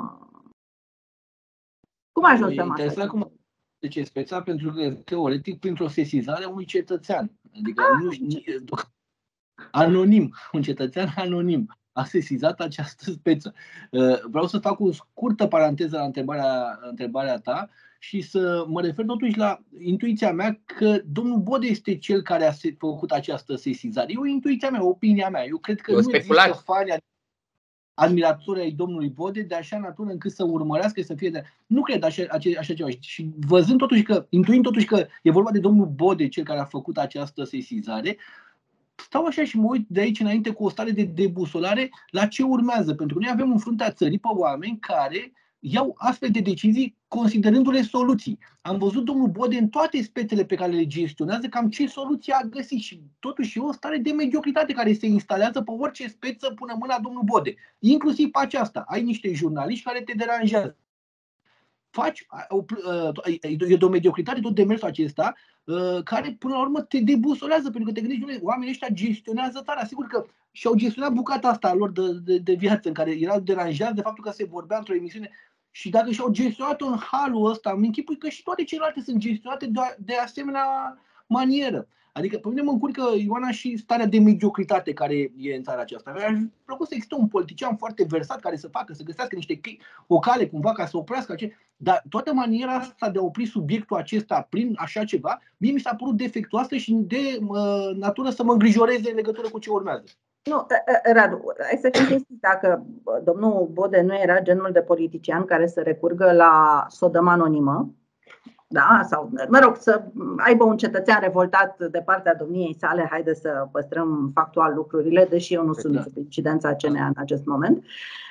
[SPEAKER 1] cum a ajuns pe masă?
[SPEAKER 2] Cum deci speța, pentru că, teoretic, printr-o sesizare a unui cetățean. Adică ah, nu, anonim, un cetățean anonim a sesizat această speță. Vreau să fac o scurtă paranteză la întrebarea, întrebarea ta și să mă refer totuși la intuiția mea că domnul Bode este cel care a făcut această sesizare. E o intuiția mea, o opinia mea. Eu cred că nu există fani admiratori ai domnului Bode de așa natură încât să urmărească, să fie de... Nu cred așa, așa ceva. Și văzând totuși că, intuind totuși că e vorba de domnul Bode cel care a făcut această sesizare, stau așa și mă uit de aici înainte cu o stare de debusolare la ce urmează. Pentru că noi avem în fruntea țării pe oameni care iau astfel de decizii considerându-le soluții. Am văzut domnul Bode în toate spețele pe care le gestionează cam ce soluție a găsit și totuși e o stare de mediocritate care se instalează pe orice speță până mâna domnul Bode. Inclusiv pe aceasta. Ai niște jurnaliști care te deranjează. Faci, e de o mediocritate tot demersul acesta care până la urmă te debusolează, pentru că te gândești, oamenii ăștia gestionează țara. Sigur că și-au gestionat bucata asta a lor de, de, de viață, în care erau deranjați de faptul că se vorbea într-o emisiune. Și dacă și-au gestionat-o în halul ăsta, îmi închipui că și toate celelalte sunt gestionate de, de asemenea manieră. Adică pe mine mă încurcă, Ioana, și starea de mediocritate care e în țara aceasta. Mi-aș plăcut să existe un politician foarte versat care să facă, să găsească niște o cale cumva ca să oprească acest... Dar toată maniera asta de a opri subiectul acesta prin așa ceva, mie mi s-a părut defectuoasă și de uh, natură să mă îngrijoreze în legătură cu ce urmează.
[SPEAKER 1] Nu, Radu, hai să fim cinstiți, dacă domnul Bode nu era genul de politician care să recurgă la să o dăm anonimă, da, sau, mă rog, să aibă un cetățean revoltat de partea domniei sale, haide să păstrăm factual lucrurile, deși eu nu sunt
[SPEAKER 2] Da.
[SPEAKER 1] sub incidența C N A în acest moment.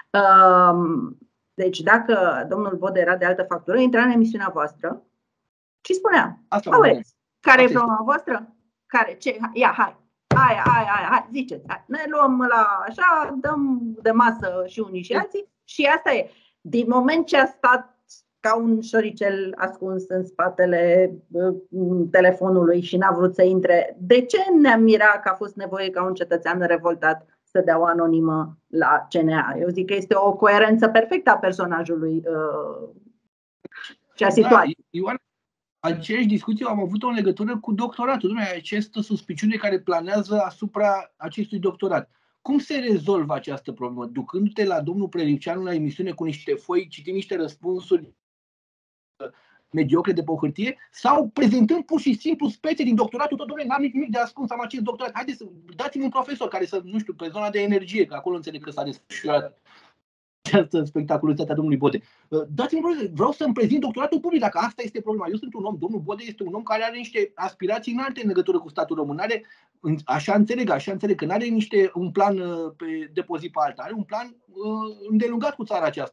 [SPEAKER 1] Deci dacă domnul Bode era de altă factură, intra în emisiunea voastră și spunea, auzi, care e problema voastră? Care? Ce? Ia, hai, hai, hai, hai, hai, ziceți, hai. Ne luăm la așa, dăm de masă și unii și alții și asta e. Din moment ce a stat ca un șoricel ascuns în spatele telefonului și n-a vrut să intre, de ce ne-a mirat că a fost nevoie ca un cetățean revoltat să dea o anonimă la C N A? Eu zic că este o coerență perfectă a personajului uh, și a situației.
[SPEAKER 2] Da, aceeași discuție am avut-o în legătură cu doctoratul. Dom'le, această suspiciune care planează asupra acestui doctorat. Cum se rezolvă această problemă? Ducându-te la domnul Preliceanu la emisiune cu niște foi, citind niște răspunsuri mediocre de pe o hârtie, sau prezentând pur și simplu spețe din doctoratul tot, dom'le, n-am nimic de ascuns, am acest doctorat. Haideți să dați-mi un profesor care să, nu știu, pe zona de energie, că acolo înțeleg că s-a desfășurat această spectaculozitate a domnului Bode. Dați-mi un profesor, vreau să-mi prezint doctoratul public, dacă asta este problema. Eu sunt un om, domnul Bode este un om care are niște aspirații înalte în legătură cu statul român. Are, așa înțeleg, așa înțeleg, că nu are niște, un plan pe depozit pe alta, are un plan uh, îndelungat cu țara aceasta.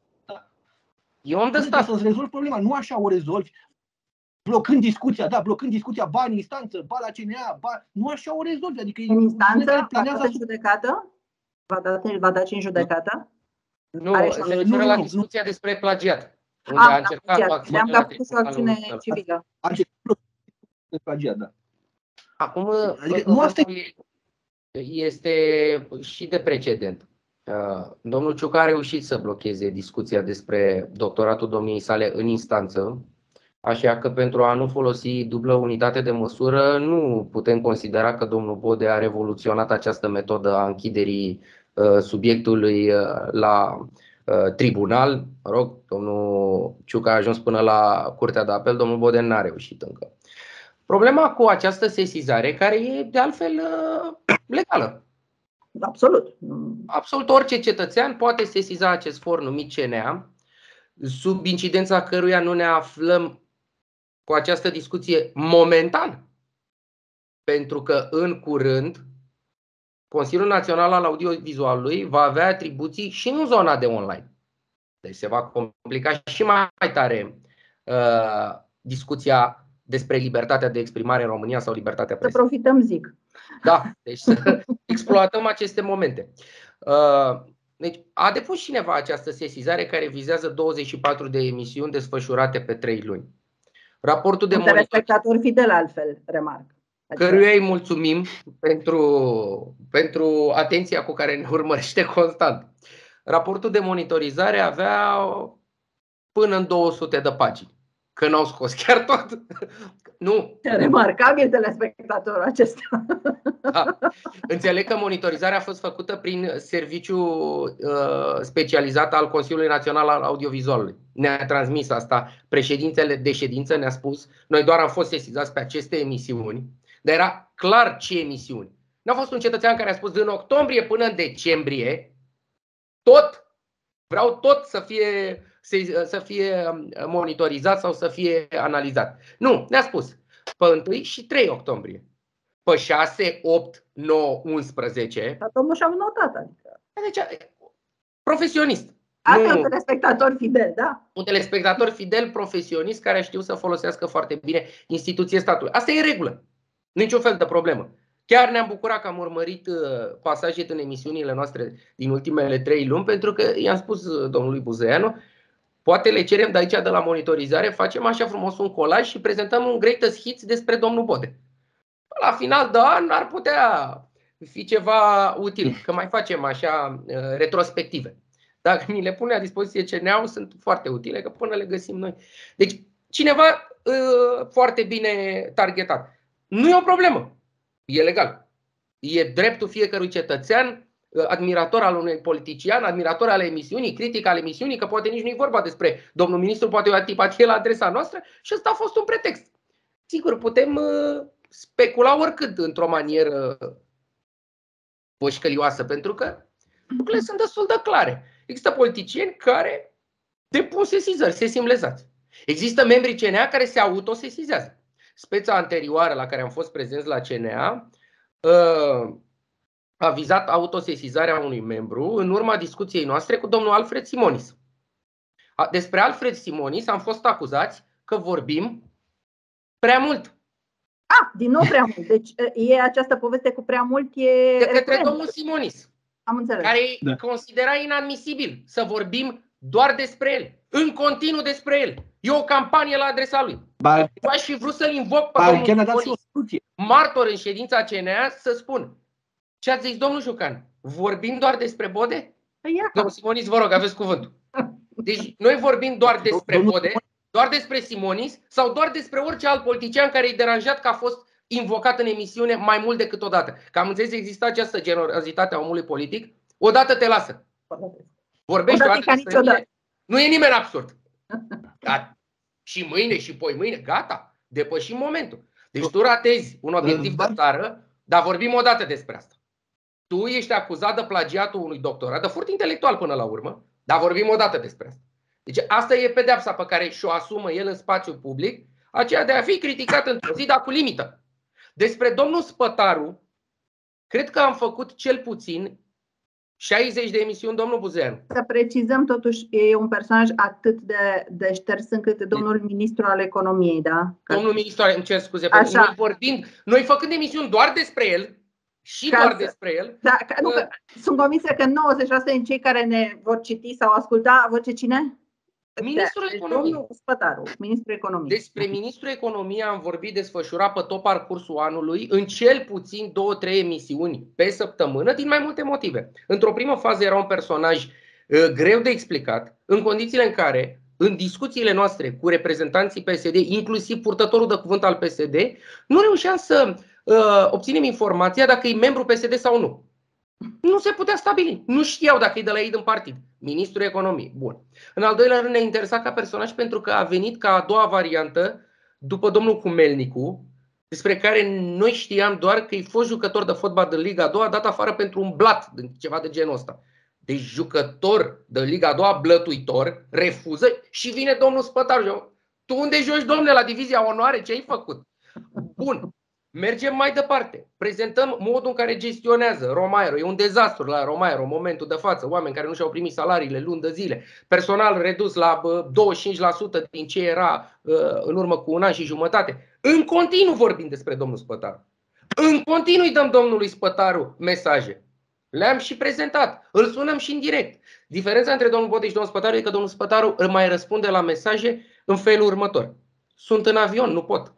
[SPEAKER 1] Eu am de stat.
[SPEAKER 2] Să-ți rezolvi problema, nu așa o rezolvi. Blocând discuția, da, blocând discuția, ba în instanță, ba la C N A, ba, nu așa o rezolvi. Adică
[SPEAKER 1] în instanță,
[SPEAKER 2] planează
[SPEAKER 1] va da în judecată? Va da, va da și în judecată?
[SPEAKER 3] Nu, se referă la discuția nu. despre plagiat. Unde
[SPEAKER 1] a,
[SPEAKER 3] a încercat
[SPEAKER 1] Credeam că a făcut o acțiune civilă.
[SPEAKER 2] A încercat de plagiat, da.
[SPEAKER 3] Acum,
[SPEAKER 2] adică, nu asta
[SPEAKER 3] este și de precedent. Domnul Ciucă a reușit să blocheze discuția despre doctoratul domniei sale în instanță, așa că pentru a nu folosi dublă unitate de măsură, nu putem considera că domnul Bode a revoluționat această metodă a închiderii subiectului la tribunal. Mă rog, domnul Ciucă a ajuns până la Curtea de Apel, domnul Bode n-a reușit încă. Problema cu această sesizare, care e de altfel legală.
[SPEAKER 1] Absolut.
[SPEAKER 3] Absolut orice cetățean poate sesiza acest for numit C N A, sub incidența căruia nu ne aflăm cu această discuție momentan. Pentru că în curând Consiliul Național al Audiovizualului va avea atribuții și în zona de online. Deci se va complica și mai tare uh, discuția despre libertatea de exprimare în România sau libertatea presei.
[SPEAKER 1] Să profităm, zic.
[SPEAKER 3] Da, deci să exploatăm aceste momente. Uh, deci a depus cineva această sesizare care vizează douăzeci și patru de emisiuni desfășurate pe trei luni. Raportul de monitorizare,
[SPEAKER 1] telespectator fidel, altfel, remarc.
[SPEAKER 3] Căruia îi mulțumim pentru, pentru atenția cu care ne urmărește constant. Raportul de monitorizare avea până în două sute de pagini. Că n-au scos chiar tot. Nu.
[SPEAKER 1] Remarcabil telespectatorul acesta.
[SPEAKER 3] Da. Înțeleg că monitorizarea a fost făcută prin serviciul uh, specializat al Consiliului Național al Audiovizualului. Ne-a transmis asta președintele de ședință, ne-a spus. Noi doar am fost sesizați pe aceste emisiuni, dar era clar ce emisiuni. N-a fost un cetățean care a spus din octombrie până în decembrie, tot, vreau tot să fie, să fie monitorizat sau să fie analizat. Nu, ne-a spus pe întâi și trei octombrie. Pe șase, opt, nouă, unsprezece.
[SPEAKER 1] Dar domnul și-a notat. Adică.
[SPEAKER 3] Deci, profesionist.
[SPEAKER 1] Asta e un telespectator fidel, da?
[SPEAKER 3] Un telespectator fidel, profesionist, care știu să folosească foarte bine instituția statului. Asta e regulă. Niciun fel de problemă. Chiar ne-am bucurat că am urmărit pasaje din emisiunile noastre din ultimele trei luni, pentru că i-am spus domnului Buzeanu, poate le cerem de aici, de la monitorizare, facem așa frumos un colaj și prezentăm un greatest hits despre domnul Bode. La final de an ar putea fi ceva util, că mai facem așa retrospective. Dacă mi le pune la dispoziție C N A-ul, sunt foarte utile, că până le găsim noi. Deci, cineva foarte bine targetat. Nu e o problemă. E legal. E dreptul fiecărui cetățean, admirator al unui politician, admirator al emisiunii, critic al emisiunii, că poate nici nu e vorba despre domnul ministru, poate o antipatie la adresa noastră și ăsta a fost un pretext. Sigur, putem specula oricât într-o manieră poșcălioasă, pentru că lucrurile sunt destul de clare. Există politicieni care depun sesizări, sesimlezați. Există membrii C N A care se autosesizează. Speța anterioară la care am fost prezenți la C N A a vizat autosesizarea unui membru în urma discuției noastre cu domnul Alfred Simonis. Despre Alfred Simonis am fost acuzați că vorbim prea mult.
[SPEAKER 1] Ah, din nou prea mult. Deci e această poveste cu prea mult e...
[SPEAKER 3] De către domnul Simonis,
[SPEAKER 1] am înțeles.
[SPEAKER 3] Care
[SPEAKER 2] da.
[SPEAKER 3] considera inadmisibil să vorbim doar despre el, în continuu despre el. E o campanie la adresa lui.
[SPEAKER 2] Ba,
[SPEAKER 3] Eu aș fi vrut să-l invoc pe
[SPEAKER 2] ba,
[SPEAKER 3] domnul
[SPEAKER 2] Simonis,
[SPEAKER 3] martor în ședința C N A, să spun: ce ați zis, domnul Jucan? Vorbim doar despre Bode? Domnul Simonis, vă rog, aveți cuvântul. Deci noi vorbim doar despre Bode, doar despre Simonis sau doar despre orice alt politician care e deranjat că a fost invocat în emisiune mai mult decât o dată. Că am înțeles, există această generozitate a omului politic. Odată te lasă. Vorbești o dată despre mine. Nu e nimeni absurd. Dar și mâine și poi mâine, gata, depășim momentul. Deci tu ratezi un obiectiv de țară, dar vorbim o dată despre asta. Tu ești acuzat de plagiatul unui doctorat, de furt intelectual până la urmă, dar vorbim o dată despre asta. Deci asta e pedeapsa pe care și-o asumă el în spațiu public, aceea de a fi criticat într-o zi, dar cu limită. Despre domnul Spătaru, cred că am făcut cel puțin șaizeci de emisiuni, domnul Buzeanu.
[SPEAKER 1] Să precizăm, totuși, e un personaj atât de, de șters încât domnul ministru al economiei, da?
[SPEAKER 3] Domnul ministru, îmi cer scuze, noi vorbind, noi făcând emisiuni doar despre el și ca doar să, despre el.
[SPEAKER 1] Da, că, nu, că, sunt convinsă că nouăzeci la sută din cei care ne vor citi sau asculta, vor ce cine?
[SPEAKER 3] Ministrul Economiei.
[SPEAKER 1] Domnul Spătaru, ministrul Economiei.
[SPEAKER 3] Despre ministrul Economiei am vorbit desfășurat pe tot parcursul anului în cel puțin două, trei emisiuni pe săptămână, din mai multe motive. Într-o primă fază era un personaj uh, greu de explicat, în condițiile în care, în discuțiile noastre cu reprezentanții P S D, inclusiv purtătorul de cuvânt al P S D, nu reușeam să uh, obținem informația dacă e membru P S D sau nu. Nu se putea stabili. Nu știau dacă e de la ei din partid. Ministrul Economiei. Bun. În al doilea rând ne interesa ca personaj pentru că a venit ca a doua variantă după domnul Cumelnicu, despre care noi știam doar că e fost jucător de fotbal din Liga a doua, dat afară pentru un blat, ceva de genul ăsta. Deci jucător de Liga a doua, blătuitor, refuză și vine domnul Spătaru. Tu unde joci, domnule, la divizia onoare? Ce ai făcut? Bun. Mergem mai departe. Prezentăm modul în care gestionează Romaero. E un dezastru la Romaero în momentul de față. Oameni care nu și-au primit salariile luni de zile. Personal redus la douăzeci și cinci la sută din ce era în urmă cu un an și jumătate. În continuu vorbim despre domnul Spătaru. În continuu îi dăm domnului Spătaru mesaje. Le-am și prezentat. Îl sunăm și în direct. Diferența între domnul Bode și domnul Spătaru e că domnul Spătaru îl mai răspunde la mesaje în felul următor. Sunt în avion, nu pot.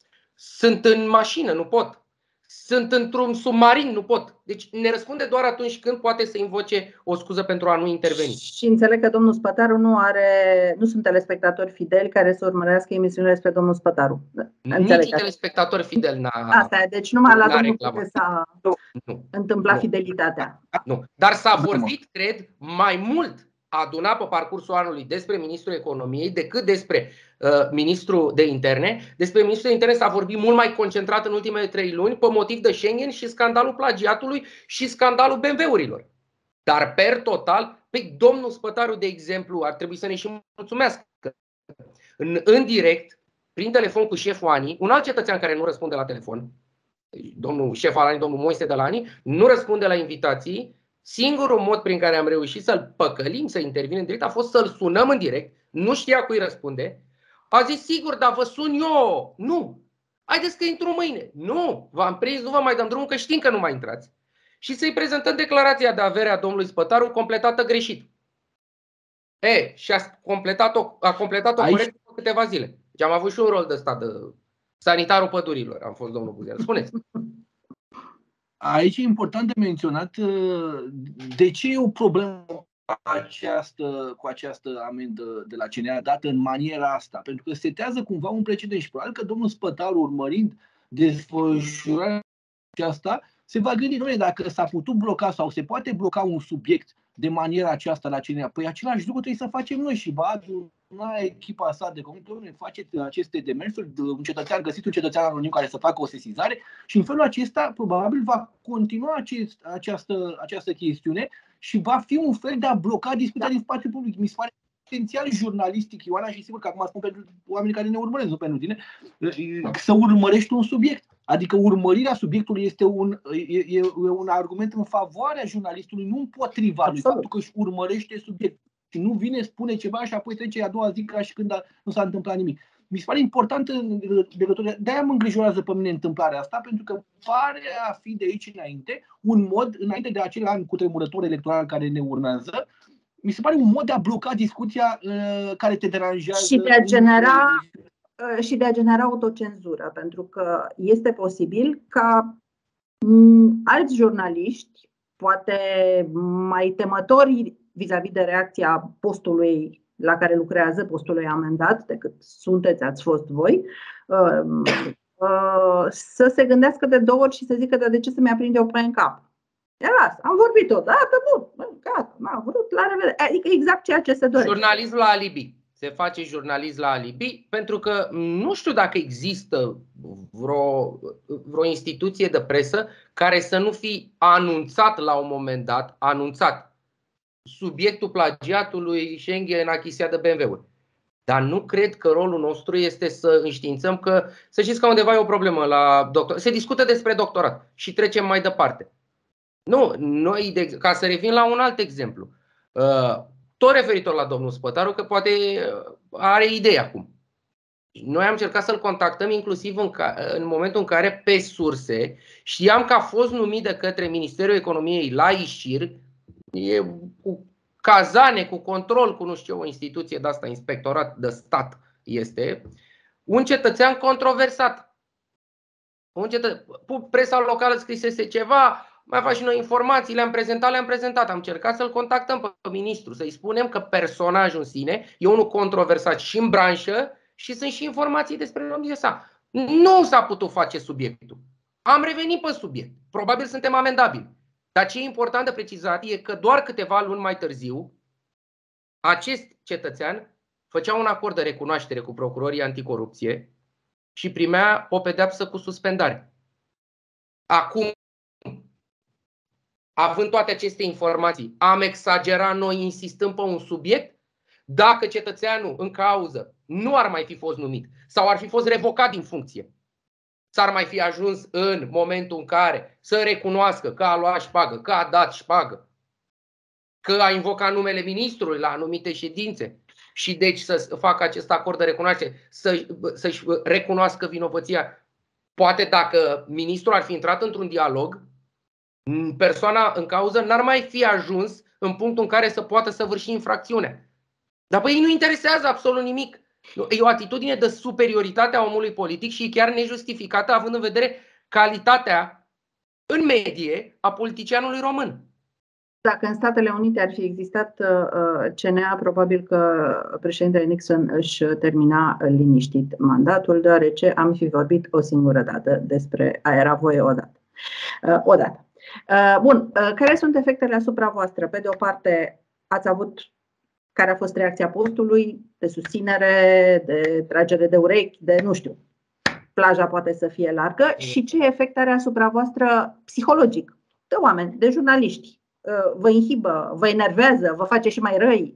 [SPEAKER 3] Sunt în mașină, nu pot. Sunt într-un submarin, nu pot. Deci ne răspunde doar atunci când poate să invoce o scuză pentru a nu interveni.
[SPEAKER 1] Și înțeleg că domnul Spătaru nu are, nu sunt telespectatori fideli care să urmărească emisiunile despre domnul Spătaru.
[SPEAKER 3] Nici telespectatori fideli n-a.
[SPEAKER 1] Asta e, deci numai la domnul Bode s-a întâmplat
[SPEAKER 3] nu.
[SPEAKER 1] fidelitatea.
[SPEAKER 3] Nu. Dar s-a vorbit, cred, mai mult adunat pe parcursul anului despre ministrul Economiei decât despre uh, ministrul de interne. Despre ministrul de interne s-a vorbit mult mai concentrat în ultimele trei luni pe motiv de Schengen și scandalul plagiatului și scandalul B M W-urilor. Dar per total, pe domnul Spătaru, de exemplu, ar trebui să ne și mulțumească. În, în direct, prin telefon cu șeful ANI, un alt cetățean care nu răspunde la telefon, domnul șef al ANI, domnul Moise de la ANI, nu răspunde la invitații. Singurul mod prin care am reușit să-l păcălim să intervine în direct a fost să-l sunăm în direct. Nu știa cui răspunde. A zis: sigur, dar vă sun eu. Nu. Haideți că intru mâine. Nu. V-am prins, nu vă mai dăm drumul că știm că nu mai intrați. Și să-i prezentăm declarația de avere a domnului Spătaru completată greșit. E, și a completat-o, a completat-o corect după câteva zile. Deci am avut și un rol de stat de sanitarul pădurilor. Am fost domnul Buzeanu. Spuneți.
[SPEAKER 2] Aici e important de menționat de ce e o problemă această, cu această amendă de la C N A dată în maniera asta. Pentru că setează cumva un precedent și probabil că domnul Spătaru, urmărind desfășurarea aceasta, se va gândi, noi, dacă s-a putut bloca sau se poate bloca un subiect de maniera aceasta la C N A. Păi același lucru trebuie să facem noi și va aduna echipa sa de comunitate, faceți aceste demersuri, un cetățean, găsiți un cetățean anonim care să facă o sesizare și în felul acesta probabil va continua acest, această, această chestiune și va fi un fel de a bloca discuția din spațiul public. Mi se pare potențial jurnalistic, Ioana, și sigur că acum spun pentru oamenii care ne urmăresc, nu pentru tine, să urmărești un subiect. Adică urmărirea subiectului este un, e, e un argument în favoarea jurnalistului, nu împotriva lui, faptul că își urmărește subiectul. Și nu vine, spune ceva și apoi trece a doua zi ca și când nu s-a întâmplat nimic. Mi se pare important în legătură, de-aia mă îngrijorează pe mine întâmplarea asta, pentru că pare a fi de aici înainte un mod, înainte de acel an cu tremurător electoral care ne urmează, mi se pare un mod de a bloca discuția uh, care te deranjează.
[SPEAKER 1] Și de a genera, uh, și de a genera autocenzură, pentru că este posibil ca um, alți jurnaliști, poate mai temători vis-a-vis de reacția postului la care lucrează, postului amendat, decât sunteți, ați fost voi, uh, uh, să se gândească de două ori și să zică de ce să-mi aprinde o în cap. Las, am vorbit odată, bun, gata, n-am vrut, la revedere. Adică exact ceea ce se dorește.
[SPEAKER 3] Jurnalism la alibi. Se face jurnalism la alibi pentru că nu știu dacă există vreo, vreo instituție de presă care să nu fi anunțat la un moment dat, anunțat subiectul plagiatului Schengen achisia de B M W-uri. Dar nu cred că rolul nostru este să înștiințăm că, să știți că undeva e o problemă la doctor. Se discută despre doctorat și trecem mai departe. Nu, noi, de, ca să revin la un alt exemplu, tot referitor la domnul Spătaru, că poate are idei acum. Noi am încercat să-l contactăm inclusiv în, ca, în momentul în care, pe surse, știam că a fost numit de către Ministerul Economiei la Ișir, e cu cazane, cu control, cu nu știu, o instituție de asta, inspectorat de stat este, un cetățean controversat. Un cetă... Presa locală scrisese ceva, mai fac și noi informații, le-am prezentat, le-am prezentat. Am încercat să-l contactăm pe ministru, să-i spunem că personajul în sine e unul controversat și în branșă și sunt și informații despre domnia sa. Nu s-a putut face subiectul. Am revenit pe subiect. Probabil suntem amendabili. Dar ce e important de precizat e că doar câteva luni mai târziu, acest cetățean făcea un acord de recunoaștere cu procurorii anticorupție și primea o pedeapsă cu suspendare. Acum, având toate aceste informații, am exagerat noi insistând pe un subiect? Dacă cetățeanul în cauză nu ar mai fi fost numit sau ar fi fost revocat din funcție, s-ar mai fi ajuns în momentul în care să recunoască că a luat șpagă, că a dat șpagă, că a invocat numele ministrului la anumite ședințe și deci să facă acest acord de recunoaștere, să, să-și recunoască vinovăția. Poate dacă ministrul ar fi intrat într-un dialog, persoana în cauză n-ar mai fi ajuns în punctul în care să poată săvârși infracțiunea. Dar pe ei nu interesează absolut nimic. E o atitudine de superioritate a omului politic și chiar nejustificată, având în vedere calitatea în medie a politicianului român.
[SPEAKER 1] Dacă în Statele Unite ar fi existat C N A, probabil că președintele Nixon își termina liniștit mandatul, deoarece am fi vorbit o singură dată despre a era voie odată. odată. Bun, care sunt efectele asupra voastră? Pe de o parte, ați avut, care a fost reacția postului, de susținere, de tragere de urechi, de nu știu, plaja poate să fie largă, și ce efect are asupra voastră psihologic, de oameni, de jurnaliști? Vă inhibă, vă enervează, vă face și mai răi?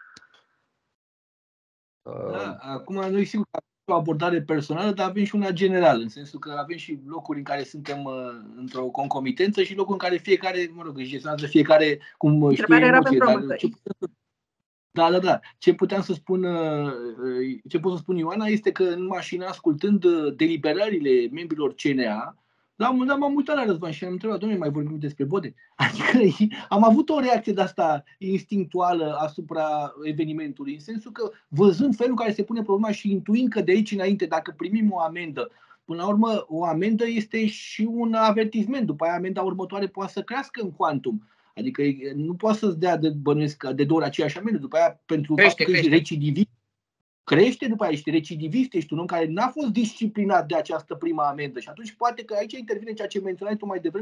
[SPEAKER 2] Da, acum noi sigur că avem o abordare personală, dar avem și una generală, în sensul că avem și locuri în care suntem uh, într-o concomitență și locuri în care fiecare, mă rog, își gestionează fiecare cum știe emoție. Dar ce, da, da, da. Ce puteam să spun, ce pot să spun, Ioana, este că în mașină, ascultând deliberările membrilor C N A, la un moment dat m-am uitat la Răzvan și am întrebat: dom'le, mai vorbim despre Bode? Adică am avut o reacție de asta instinctuală asupra evenimentului, în sensul că, văzând felul în care se pune problema și intuind că de aici înainte, dacă primim o amendă, până la urmă, o amendă este și un avertisment. După aia, amenda următoare poate să crească în cuantum. Adică nu poate să-ți dea de bănuiesc de două ori aceeași amendă. După aia, pentru
[SPEAKER 3] crește,
[SPEAKER 2] faptul că
[SPEAKER 3] crește.
[SPEAKER 2] ești recidivist, crește, după aia ești recidivist, ești un om care n-a fost disciplinat de această prima amendă. Și atunci poate că aici intervine ceea ce menționai tu mai devreme,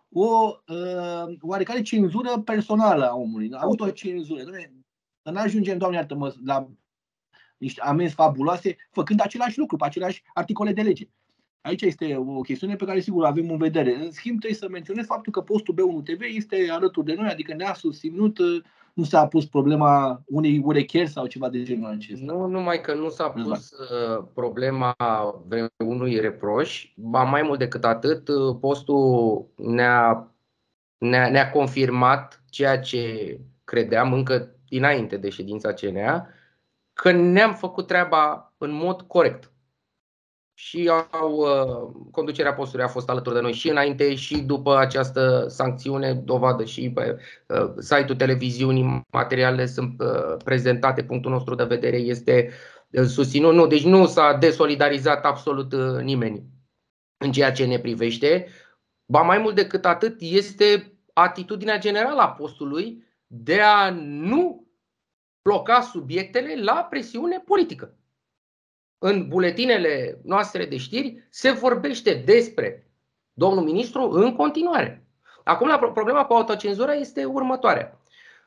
[SPEAKER 2] o uh, oarecare cenzură personală a omului, autocenzură. Să nu ajungem, Doamne iartă-mă, la niște amenzi fabuloase, făcând același lucru, pe aceleași articole de lege. Aici este o chestiune pe care sigur o avem în vedere. În schimb, trebuie să menționez faptul că postul B unu T V este alături de noi, adică ne-a susținut, nu s-a pus problema unei urecheri sau ceva de genul acesta.
[SPEAKER 3] Nu numai că nu s-a pus uh, problema vreunui reproș, ba mai mult decât atât, postul ne-a, ne-a, ne-a confirmat ceea ce credeam încă dinainte de ședința C N A, că ne-am făcut treaba în mod corect. Și au, conducerea postului a fost alături de noi și înainte și după această sancțiune, dovadă și pe site-ul televiziunii, materialele sunt prezentate, punctul nostru de vedere este susținut. Nu, deci nu s-a desolidarizat absolut nimeni în ceea ce ne privește. Ba mai mult decât atât, este atitudinea generală a postului de a nu bloca subiectele la presiune politică. În buletinele noastre de știri se vorbește despre domnul ministru în continuare. Acum, la problema cu autocenzura este următoarea.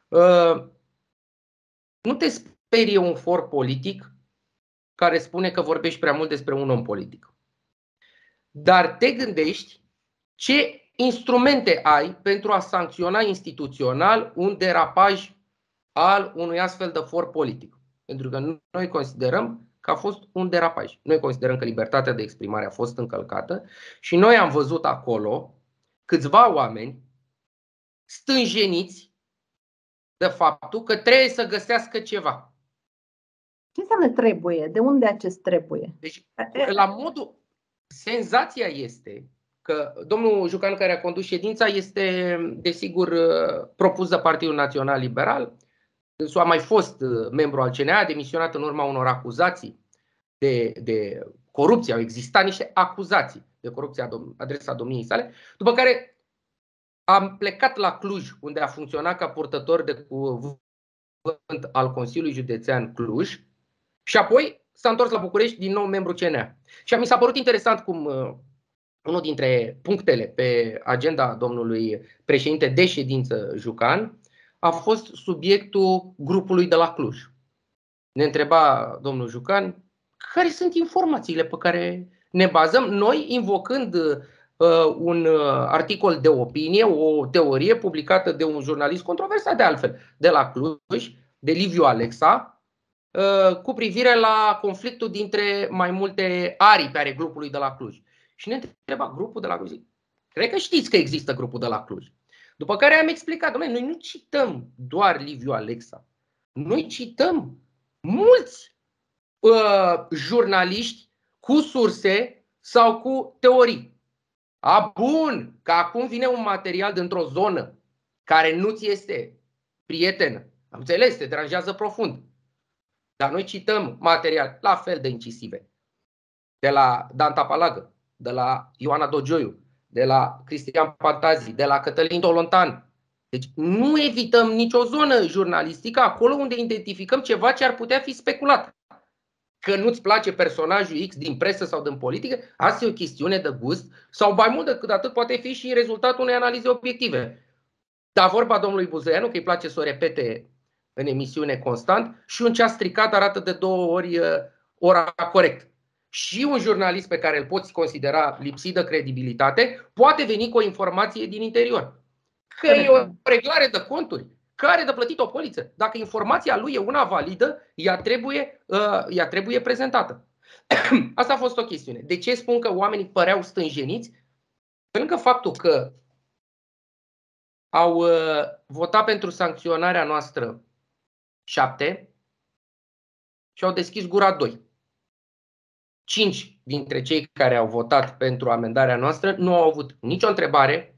[SPEAKER 3] Nu te sperie un for politic care spune că vorbești prea mult despre un om politic. Dar te gândești ce instrumente ai pentru a sancționa instituțional un derapaj al unui astfel de for politic. Pentru că noi considerăm că a fost un derapaj. Noi considerăm că libertatea de exprimare a fost încălcată și noi am văzut acolo câțiva oameni stânjeniți de faptul că trebuie să găsească ceva.
[SPEAKER 1] Ce înseamnă trebuie? De unde acest trebuie?
[SPEAKER 3] Deci, la modul, senzația este că domnul Jucan, care a condus ședința, este desigur propus de Partidul Național Liberal. A mai fost membru al C N A, a demisionat în urma unor acuzații de, de corupție. Au existat niște acuzații de corupție adresa domniei sale, după care am plecat la Cluj, unde a funcționat ca purtător de cuvânt al Consiliului Județean Cluj și apoi s-a întors la București din nou membru C N A. Și mi s-a părut interesant cum unul dintre punctele pe agenda domnului președinte de ședință Jucan a fost subiectul grupului de la Cluj. Ne întreba domnul Jucan care sunt informațiile pe care ne bazăm noi, invocând uh, un articol de opinie, o teorie publicată de un jurnalist controversat de altfel de la Cluj, de Liviu Alexa, uh, cu privire la conflictul dintre mai multe aripi ale grupului de la Cluj. Și ne întreba grupul de la Cluj. Cred că știți că există grupul de la Cluj. După care am explicat, dom'le, noi nu cităm doar Liviu Alexa. Noi cităm mulți uh, jurnaliști cu surse sau cu teorii. A, bun, că acum vine un material dintr-o zonă care nu ți este prietenă. Am înțeles, te deranjează profund. Dar noi cităm material la fel de incisive. De la Dan Tapalagă, de la Ioana Dogioiu, de la Cristian Pantazi, de la Cătălin Tolontan. Deci nu evităm nicio zonă jurnalistică acolo unde identificăm ceva ce ar putea fi speculat. Că nu-ți place personajul X din presă sau din politică, asta e o chestiune de gust sau mai mult decât atât poate fi și rezultatul unei analize obiective. Dar vorba domnului Buzoianu, că îi place să o repete în emisiune constant, și un ceas stricat arată de două ori ora corect. Și un jurnalist pe care îl poți considera lipsit de credibilitate poate veni cu o informație din interior. Că e o reglare de conturi, că are de plătit o poliță. Dacă informația lui e una validă, ea trebuie, uh, ea trebuie prezentată. Asta a fost o chestiune. De ce spun că oamenii păreau stânjeniți? Pe lângă faptul că au uh, votat pentru sancționarea noastră șapte și au deschis gura doi. Cinci dintre cei care au votat pentru amendarea noastră nu au avut nicio întrebare,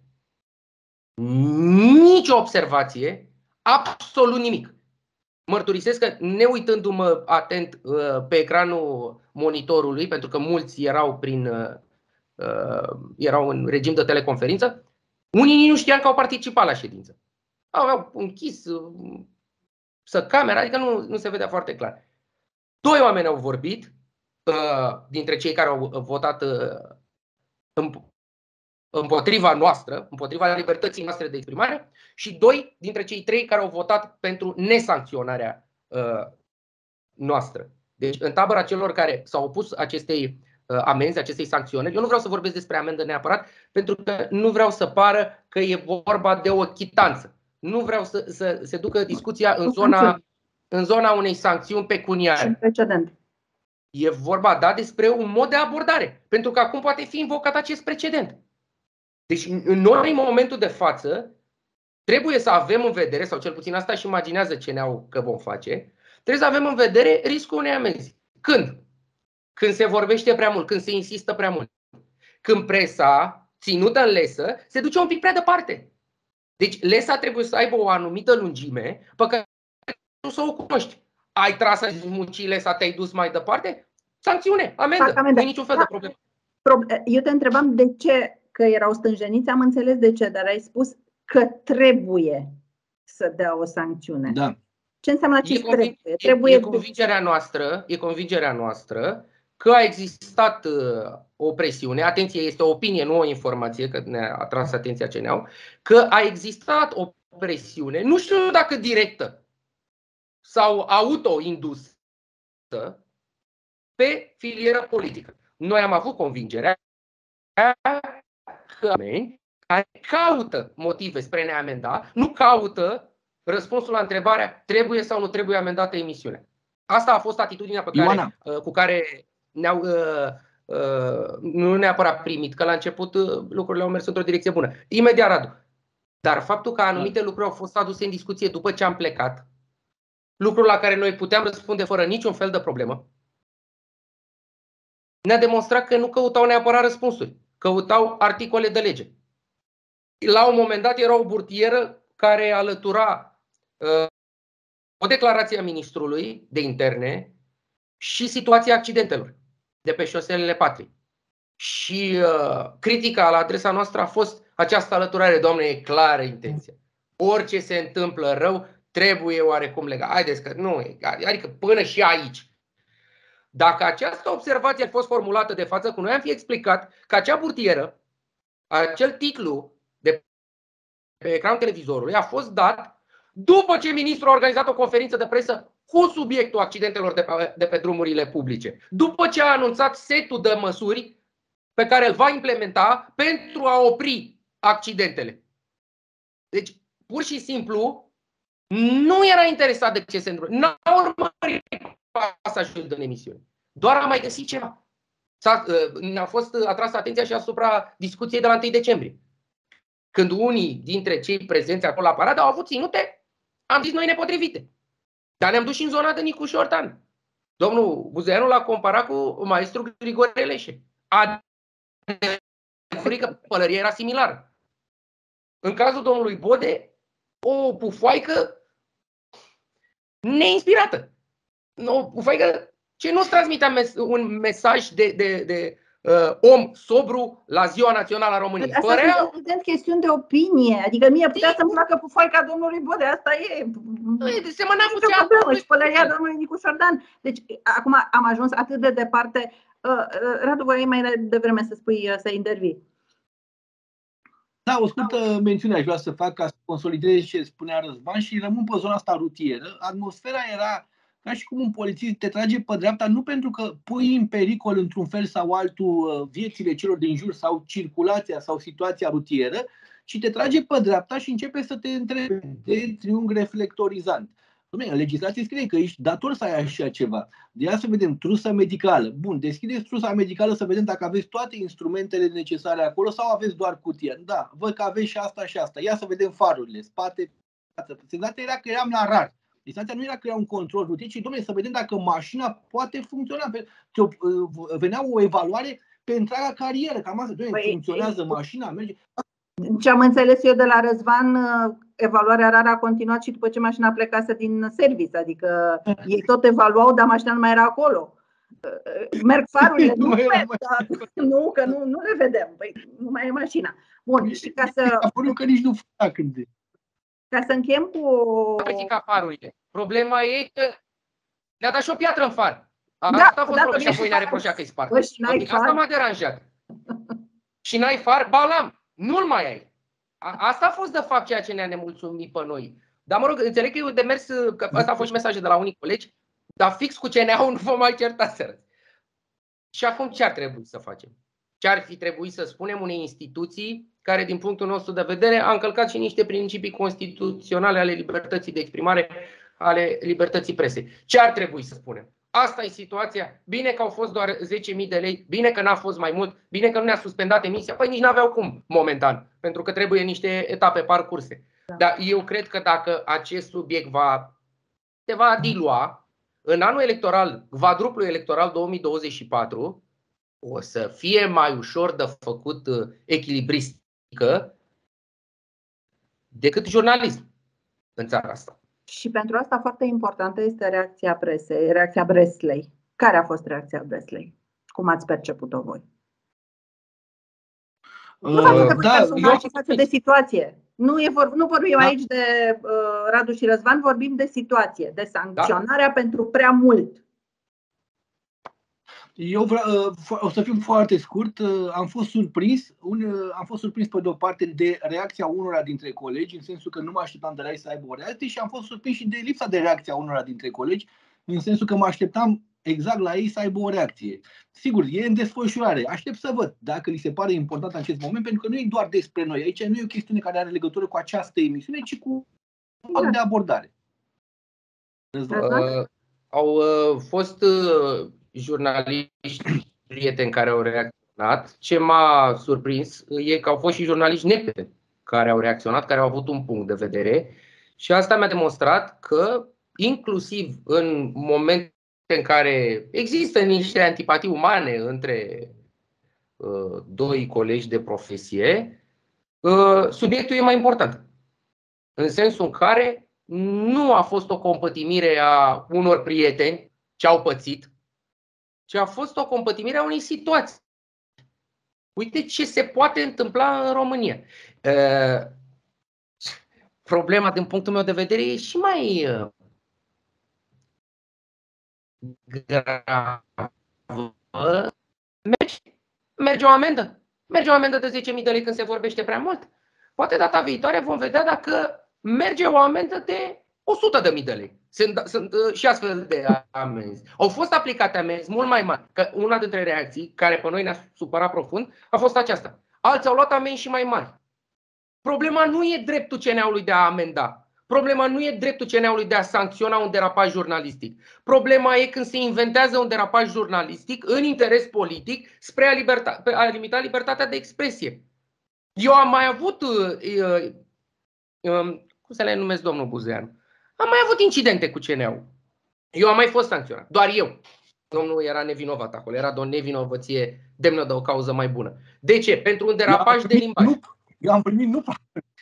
[SPEAKER 3] nicio observație, absolut nimic. Mărturisesc că, neuitându-mă atent uh, pe ecranul monitorului, pentru că mulți erau, prin, uh, erau în regim de teleconferință, unii nu știam că au participat la ședință. Aveau închis uh, să camera, adică nu, nu se vedea foarte clar. Doi oameni au vorbit, uh, dintre cei care au votat uh, împotriva noastră, împotriva libertății noastre de exprimare, și doi dintre cei trei care au votat pentru nesancționarea uh, noastră. Deci, în tabăra celor care s-au opus acestei uh, amenzi, acestei sancționări, eu nu vreau să vorbesc despre amendă neapărat, pentru că nu vreau să pară că e vorba de o chitanță. Nu vreau să, să se ducă discuția în zona, în zona unei sancțiuni pecuniare.
[SPEAKER 1] Precedent.
[SPEAKER 3] E vorba, da, despre un mod de abordare, pentru că acum poate fi invocat acest precedent. Deci noi, în momentul de față, trebuie să avem în vedere, sau cel puțin asta își imaginează ce ne-au că vom face, trebuie să avem în vedere riscul unei amenzi. Când? Când se vorbește prea mult, când se insistă prea mult. Când presa, ținută în lesă, se duce un pic prea departe. Deci lesa trebuie să aibă o anumită lungime pe care tu să o cunoști. Ai tras muncii lesa, te-ai dus mai departe? Sancțiune, amendă, nu e niciun fel de problemă.
[SPEAKER 1] Eu te întrebam de ce că erau stânjeniți, am înțeles de ce, dar ai spus că trebuie să dea o sancțiune.
[SPEAKER 2] Da.
[SPEAKER 1] Ce înseamnă acest trebuie?
[SPEAKER 3] E,
[SPEAKER 1] trebuie
[SPEAKER 3] e, convingerea noastră, e convingerea noastră că a existat uh, o presiune, atenție, este o opinie, nu o informație, că ne-a atras atenția ce ne-au, că a existat o presiune, nu știu dacă directă sau auto-indusă, pe filieră politică. Noi am avut convingerea că oameni care caută motive spre ne amenda, nu caută răspunsul la întrebarea trebuie sau nu trebuie amendată emisiunea. Asta a fost atitudinea pe care, cu care ne-au, nu neapărat primit, că la început lucrurile au mers într-o direcție bună. Imediat, Radu. Dar faptul că anumite lucruri au fost aduse în discuție după ce am plecat, lucruri la care noi puteam răspunde fără niciun fel de problemă, ne-a demonstrat că nu căutau neapărat răspunsuri, căutau articole de lege. La un moment dat era o burtieră care alătura uh, o declarație a ministrului de interne și situația accidentelor de pe șoselele Patriei. Și uh, critica la adresa noastră a fost această alăturare, Doamne, e clară intenția. Orice se întâmplă rău trebuie oarecum legat. Haideți că nu e, adică până și aici. Dacă această observație a fost formulată de față cu noi, am fi explicat că acea burtieră, acel titlu de pe ecranul televizorului a fost dat după ce ministrul a organizat o conferință de presă cu subiectul accidentelor de pe, de pe drumurile publice. După ce a anunțat setul de măsuri pe care îl va implementa pentru a opri accidentele. Deci, pur și simplu, nu era interesat de ce se întâmplă. N-a urmărit pasajul din emisiune. Doar a mai găsit ceva. Ne-a fost atrasă atenția și asupra discuției de la întâi decembrie. Când unii dintre cei prezenți acolo la paradă au avut ținute, am zis noi nepotrivite. Dar ne-am dus și în zona de Nicu Șordan. Domnul Buzeanu l-a comparat cu maestru Grigore Leșe. Adevărul că pălăria era similară. În cazul domnului Bode, o pufoaică neinspirată. O pufoaică ce nu-ți transmitea un mesaj de, de, de uh, om sobru la Ziua Națională a României.
[SPEAKER 1] Asta Părea... sunt evident chestiuni de opinie. Adică mie putea să-mi placă pufoaica domnului Bode. Asta e.
[SPEAKER 3] Semăna cu cea
[SPEAKER 1] problemă. Și pălăria domnului Nicu Șordan. Deci, acum am ajuns atât de departe. Uh, Radu, voiai mai devreme să spui, să intervii.
[SPEAKER 2] Da, o scurtă mențiune aș vrea să fac ca să consolidez ce spunea Răzvan și rămân pe zona asta rutieră. Atmosfera era ca și cum un polițist te trage pe dreapta, nu pentru că pui în pericol într-un fel sau altul viețile celor din jur sau circulația sau situația rutieră, ci te trage pe dreapta și începe să te întrebe de triunghi reflectorizant. În legislație scrie că ești dator să ai așa ceva. De ia să vedem, trusă medicală. Bun, deschideți trusa medicală să vedem dacă aveți toate instrumentele necesare acolo sau aveți doar cutia. Da, văd că aveți și asta și asta. Ia să vedem farurile, spate, față. Senzația era că eram la rar. Senzația nu era că era un control rutier, ci domnule, să vedem dacă mașina poate funcționa. Venea o evaluare pe întreaga carieră. Cam asta, domnule, funcționează mașina, merge.
[SPEAKER 1] Ce am înțeles eu de la Răzvan, evaluarea rară a continuat și după ce mașina plecase din service. Adică ei tot evaluau, dar mașina nu mai era acolo. Merg farurile, nu, merg, dar, nu, că nu, nu le vedem. Păi, nu mai e mașina. Bun, și ca să...
[SPEAKER 2] că nici nu făcea când de.
[SPEAKER 1] Ca să închem cu...
[SPEAKER 3] Verifica farurile. Problema e că ne-a dat și o piatră în far.
[SPEAKER 1] Asta
[SPEAKER 3] da, a fost problema și apoi ne-a reproșat că-i spart.
[SPEAKER 1] Bă, și n-ai far.
[SPEAKER 3] Asta m-a deranjat. Și n-ai far? Ba l-am. Nu-l mai ai. A, asta a fost de fapt ceea ce ne-a nemulțumit pe noi. Dar mă rog, înțeleg că e un demers, că asta a fost și mesaje de la unii colegi, dar fix cu C N A-ul nu vă mai certați. Și acum ce ar trebui să facem? Ce ar fi trebuit să spunem unei instituții care, din punctul nostru de vedere, a încălcat și niște principii constituționale ale libertății de exprimare, ale libertății presei? Ce ar trebui să spunem? Asta e situația. Bine că au fost doar zece mii de lei, bine că n-a fost mai mult, bine că nu ne-a suspendat emisia. Păi nici n-aveau cum, momentan, pentru că trebuie niște etape parcurse. Da. Dar eu cred că dacă acest subiect va, se va dilua, în anul electoral, quadruplu electoral două mii douăzeci și patru, o să fie mai ușor de făcut echilibristică decât jurnalism în țara asta.
[SPEAKER 1] Și pentru asta foarte importantă este reacția presei, reacția Breslei. Care a fost reacția Breslei? Cum ați perceput-o voi? Uh, nu față de da, personal, ci față de situație. Nu, e vor, nu vorbim da. aici de uh, Radu și Răzvan, vorbim de situație, de sancționarea da. pentru prea mult.
[SPEAKER 2] Eu vreau, o să fiu foarte scurt, am fost surprins, un, am fost surprins pe de o parte de reacția unora dintre colegi, în sensul că nu mă așteptam de la ei să aibă o reacție, și am fost surprins și de lipsa de reacție a unora dintre colegi, în sensul că mă așteptam exact la ei să aibă o reacție. Sigur, e în desfășurare, aștept să văd dacă li se pare important în acest moment, pentru că nu e doar despre noi, aici nu e o chestiune care are legătură cu această emisiune, ci cu alt de abordare.
[SPEAKER 3] Uh, au uh, fost... Uh... jurnaliști prieteni care au reacționat. Ce m-a surprins e că au fost și jurnaliști neprieteni care au reacționat, care au avut un punct de vedere, și asta mi-a demonstrat că inclusiv în momente în care există niște antipatii umane între uh, doi colegi de profesie, uh, subiectul e mai important. În sensul în care nu a fost o compătimire a unor prieteni ce au pățit, ci a fost o compătimire a unei situații. Uite ce se poate întâmpla în România. Uh, problema, din punctul meu de vedere, e și mai uh, gravă. Merge, merge o amendă. Merge o amendă de zece mii de lei când se vorbește prea mult. Poate data viitoare vom vedea dacă merge o amendă de o sută de mii de lei. Sunt, sunt uh, și astfel de amenzi. Au fost aplicate amenzi mult mai mari. Că una dintre reacții care pe noi ne-a supărat profund a fost aceasta. Alții au luat amenzi și mai mari. Problema nu e dreptul C N A-ului de a amenda. Problema nu e dreptul C N A-ului de a sancționa un derapaj jurnalistic. Problema e când se inventează un derapaj jurnalistic în interes politic spre a, liberta, a limita libertatea de expresie. Eu am mai avut, uh, uh, uh, cum să le numesc, domnul Buzeanu, am mai avut incidente cu C N A-ul. Eu am mai fost sancționat. Doar eu. Domnul era nevinovat acolo. Era de o nevinovăție demnă de o cauză mai bună. De ce? Pentru un derapaj de limbaj.
[SPEAKER 2] Nu, eu am primit nu.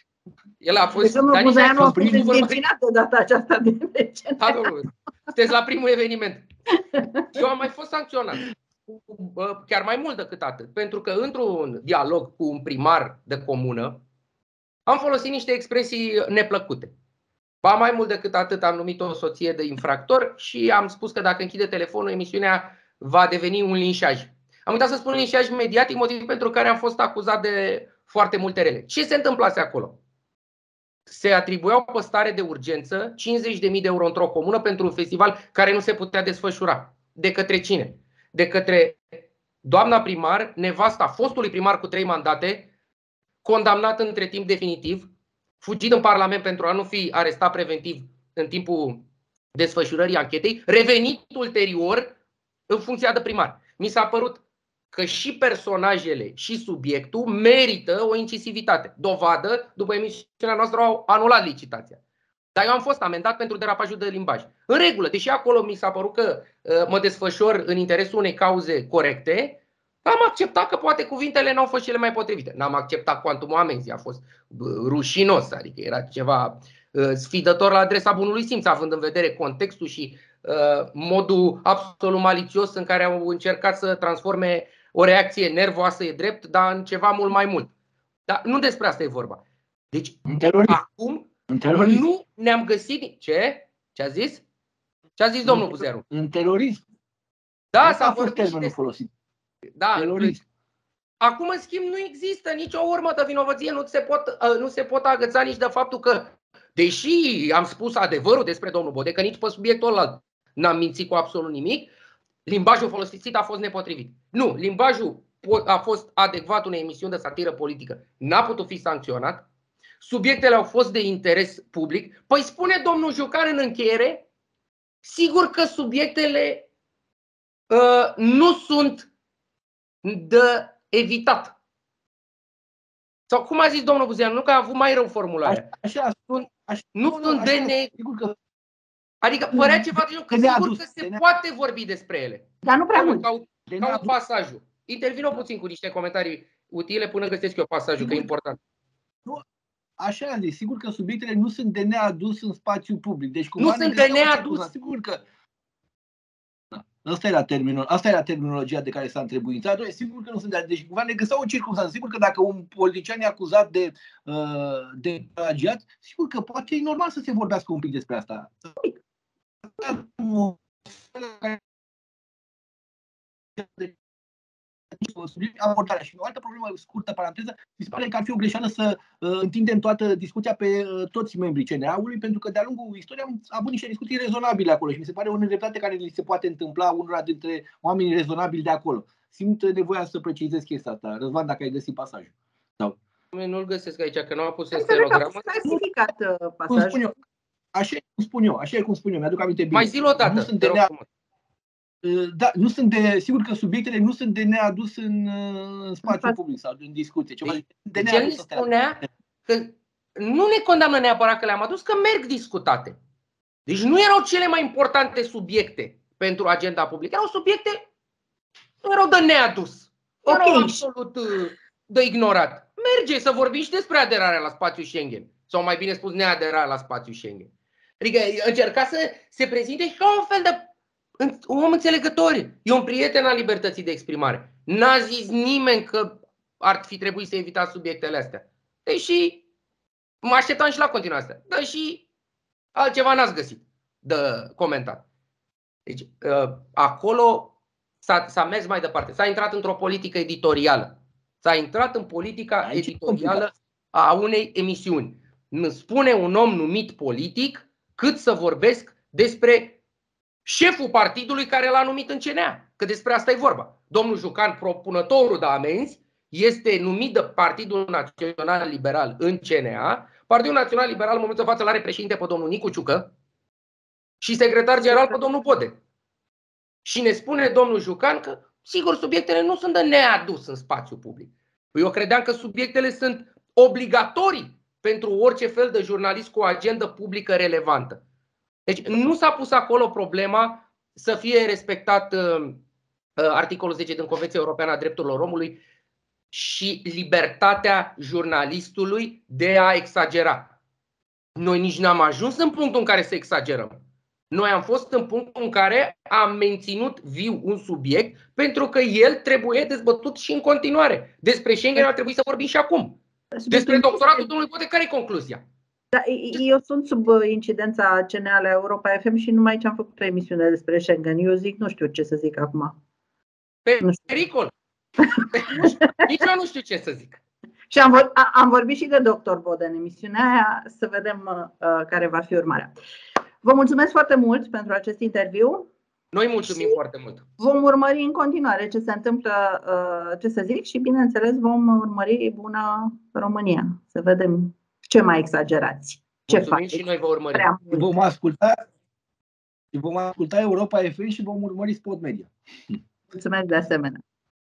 [SPEAKER 3] El a fost...
[SPEAKER 1] Deci domnul Buzeanu a fost dezvirginat de data aceasta de C N A.
[SPEAKER 3] Da, domnule. Sunteți la primul eveniment. Eu am mai fost sancționat. Chiar mai mult decât atât. Pentru că într-un dialog cu un primar de comună am folosit niște expresii neplăcute. Ba mai mult decât atât, am numit o soție de infractor și am spus că dacă închide telefonul, emisiunea va deveni un linșaj. Am uitat să spun linșaj mediatic, motiv pentru care am fost acuzat de foarte multe rele. Ce se întâmplase acolo? Se atribuiau pe stare de urgență cincizeci de mii de euro într-o comună pentru un festival care nu se putea desfășura. De către cine? De către doamna primar, nevasta fostului primar cu trei mandate, condamnat între timp definitiv, fugit în Parlament pentru a nu fi arestat preventiv în timpul desfășurării anchetei, revenit ulterior în funcția de primar. Mi s-a părut că și personajele și subiectul merită o incisivitate. Dovadă, după emisiunea noastră au anulat licitația. Dar eu am fost amendat pentru derapajul de limbaj. În regulă, deși acolo mi s-a părut că uh, mă desfășor în interesul unei cauze corecte, am acceptat că poate cuvintele n-au fost cele mai potrivite. N-am acceptat cuantumul amenzii, a fost rușinos, adică era ceva uh, sfidător la adresa bunului simț, având în vedere contextul și uh, modul absolut malițios în care au încercat să transforme o reacție nervoasă, e drept, dar în ceva mult mai mult. Dar nu despre asta e vorba. Deci, acum nu ne-am găsit... Ce? Ce a zis? Ce a zis domnul Buzeanu?
[SPEAKER 2] În terorism.
[SPEAKER 3] Da, s-a vorbit
[SPEAKER 2] termenul folosit.
[SPEAKER 3] Da, Acum, în schimb, nu există nicio urmă de vinovăție, nu se pot, nu se pot agăța nici de faptul că, deși am spus adevărul despre domnul Bode, că nici pe subiectul ăla n-am mințit cu absolut nimic, limbajul folosit a fost nepotrivit. Nu, limbajul a fost adecvat unei emisiuni de satiră politică. N-a putut fi sancționat. Subiectele au fost de interes public. Păi spune domnul Jucan în încheiere, sigur că subiectele uh, nu sunt de evitat. Sau cum a zis domnul Buzeanu, nu că a avut mai rău formularea.
[SPEAKER 2] Așa, așa, așa,
[SPEAKER 3] nu
[SPEAKER 2] nu,
[SPEAKER 3] sunt
[SPEAKER 2] așa,
[SPEAKER 3] de ne...
[SPEAKER 2] sigur că...
[SPEAKER 3] Adică părea ceva de că sigur că se poate vorbi despre ele.
[SPEAKER 1] Dar nu prea mult.
[SPEAKER 3] Caut, caut pasajul. Intervină puțin cu niște comentarii utile până găsesc eu pasajul, că e important.
[SPEAKER 2] Nu, așa am zis, sigur că subiectele nu sunt de neadus în spațiu public. Deci,
[SPEAKER 3] nu sunt de neadus.
[SPEAKER 2] Sigur că... Asta era, terminul, asta era terminologia de care s-a întrebuințat. Sigur că nu sunt de Deci cumva ne găsea o circunstanță. Sigur că dacă un politician e acuzat de, de plagiat, sigur că poate e normal să se vorbească un pic despre asta. Abordarea. Și o altă problemă scurtă, paranteză, mi se pare că ar fi o greșeală să uh, întindem toată discuția pe uh, toți membrii C N A-ului, pentru că de-a lungul istoriei am avut niște discuții rezonabile acolo și mi se pare o nedreptate care li se poate întâmpla unora dintre oamenii rezonabili de acolo. Simt nevoia să precizez chestia asta. Răzvan, dacă ai găsit pasajul. Sau.
[SPEAKER 3] Nu-l găsesc aici, că nu am pus în stenogramă.
[SPEAKER 1] Cum spun
[SPEAKER 2] eu. Așa e cum spun eu, așa e cum spun eu, mi-aduc aminte bine.
[SPEAKER 3] Mai zi-l o dată,
[SPEAKER 2] nu sunt de nea... Da, nu sunt de, sigur că subiectele nu sunt de neadus în, în spațiu public sau în discuție. Ceva
[SPEAKER 3] deci,
[SPEAKER 2] de
[SPEAKER 3] el ne spunea că nu ne condamnă neapărat că le-am adus, că merg discutate. Deci nu erau cele mai importante subiecte pentru agenda publică. Erau subiecte, nu erau de neadus. Erau okay. absolut de ignorat. Merge să vorbim și despre aderarea la spațiul Schengen. Sau mai bine spus, neaderarea la spațiul Schengen. Adică încerca să se prezinte ca un fel de un om înțelegător. E un prieten al libertății de exprimare. N-a zis nimeni că ar fi trebuit să evitați subiectele astea. Deși mă așteptam și la continuare astea. Deși altceva n-ați găsit de comentat. Deci acolo s-a mers mai departe. S-a intrat într-o politică editorială. S-a intrat în politica Aici editorială a unei emisiuni. Îmi spune un om numit politic cât să vorbesc despre șeful partidului care l-a numit în C N A. Că despre asta e vorba. Domnul Jucan, propunătorul de amenzi, este numit de Partidul Național Liberal în C N A. Partidul Național Liberal în momentul de față l-are președinte pe domnul Nicu Ciucă și secretar general pe domnul Bode. Și ne spune domnul Jucan că, sigur, subiectele nu sunt de neadus în spațiu public. Eu credeam că subiectele sunt obligatorii pentru orice fel de jurnalist cu o agendă publică relevantă. Deci nu s-a pus acolo problema să fie respectat uh, articolul zece din Convenția Europeană a Drepturilor Omului și libertatea jurnalistului de a exagera. Noi nici n-am ajuns în punctul în care să exagerăm. Noi am fost în punctul în care am menținut viu un subiect pentru că el trebuie dezbătut și în continuare. Despre Schengen ar trebui să vorbim și acum. Despre doctoratul domnului Bode, care e concluzia?
[SPEAKER 1] Da, eu sunt sub incidența C N A la Europa F M și numai ce am făcut o emisiune despre Schengen. Eu zic, nu știu ce să zic acum.
[SPEAKER 3] Pericol. Nici eu nu știu ce să zic.
[SPEAKER 1] Și am, vor, am vorbit și de doctor Bode în emisiunea aia, să vedem uh, care va fi urmarea. Vă mulțumesc foarte mult pentru acest interviu.
[SPEAKER 3] Noi mulțumim foarte mult.
[SPEAKER 1] Vom urmări în continuare ce se întâmplă, uh, ce să zic, și bineînțeles vom urmări Bună România. Să vedem ce mai exagerați. Ce
[SPEAKER 3] mulțumim faceți? Și noi vă urmărim.
[SPEAKER 2] Vom asculta, vom asculta Europa F M și vom urmări Spot Media.
[SPEAKER 1] Mulțumesc de asemenea.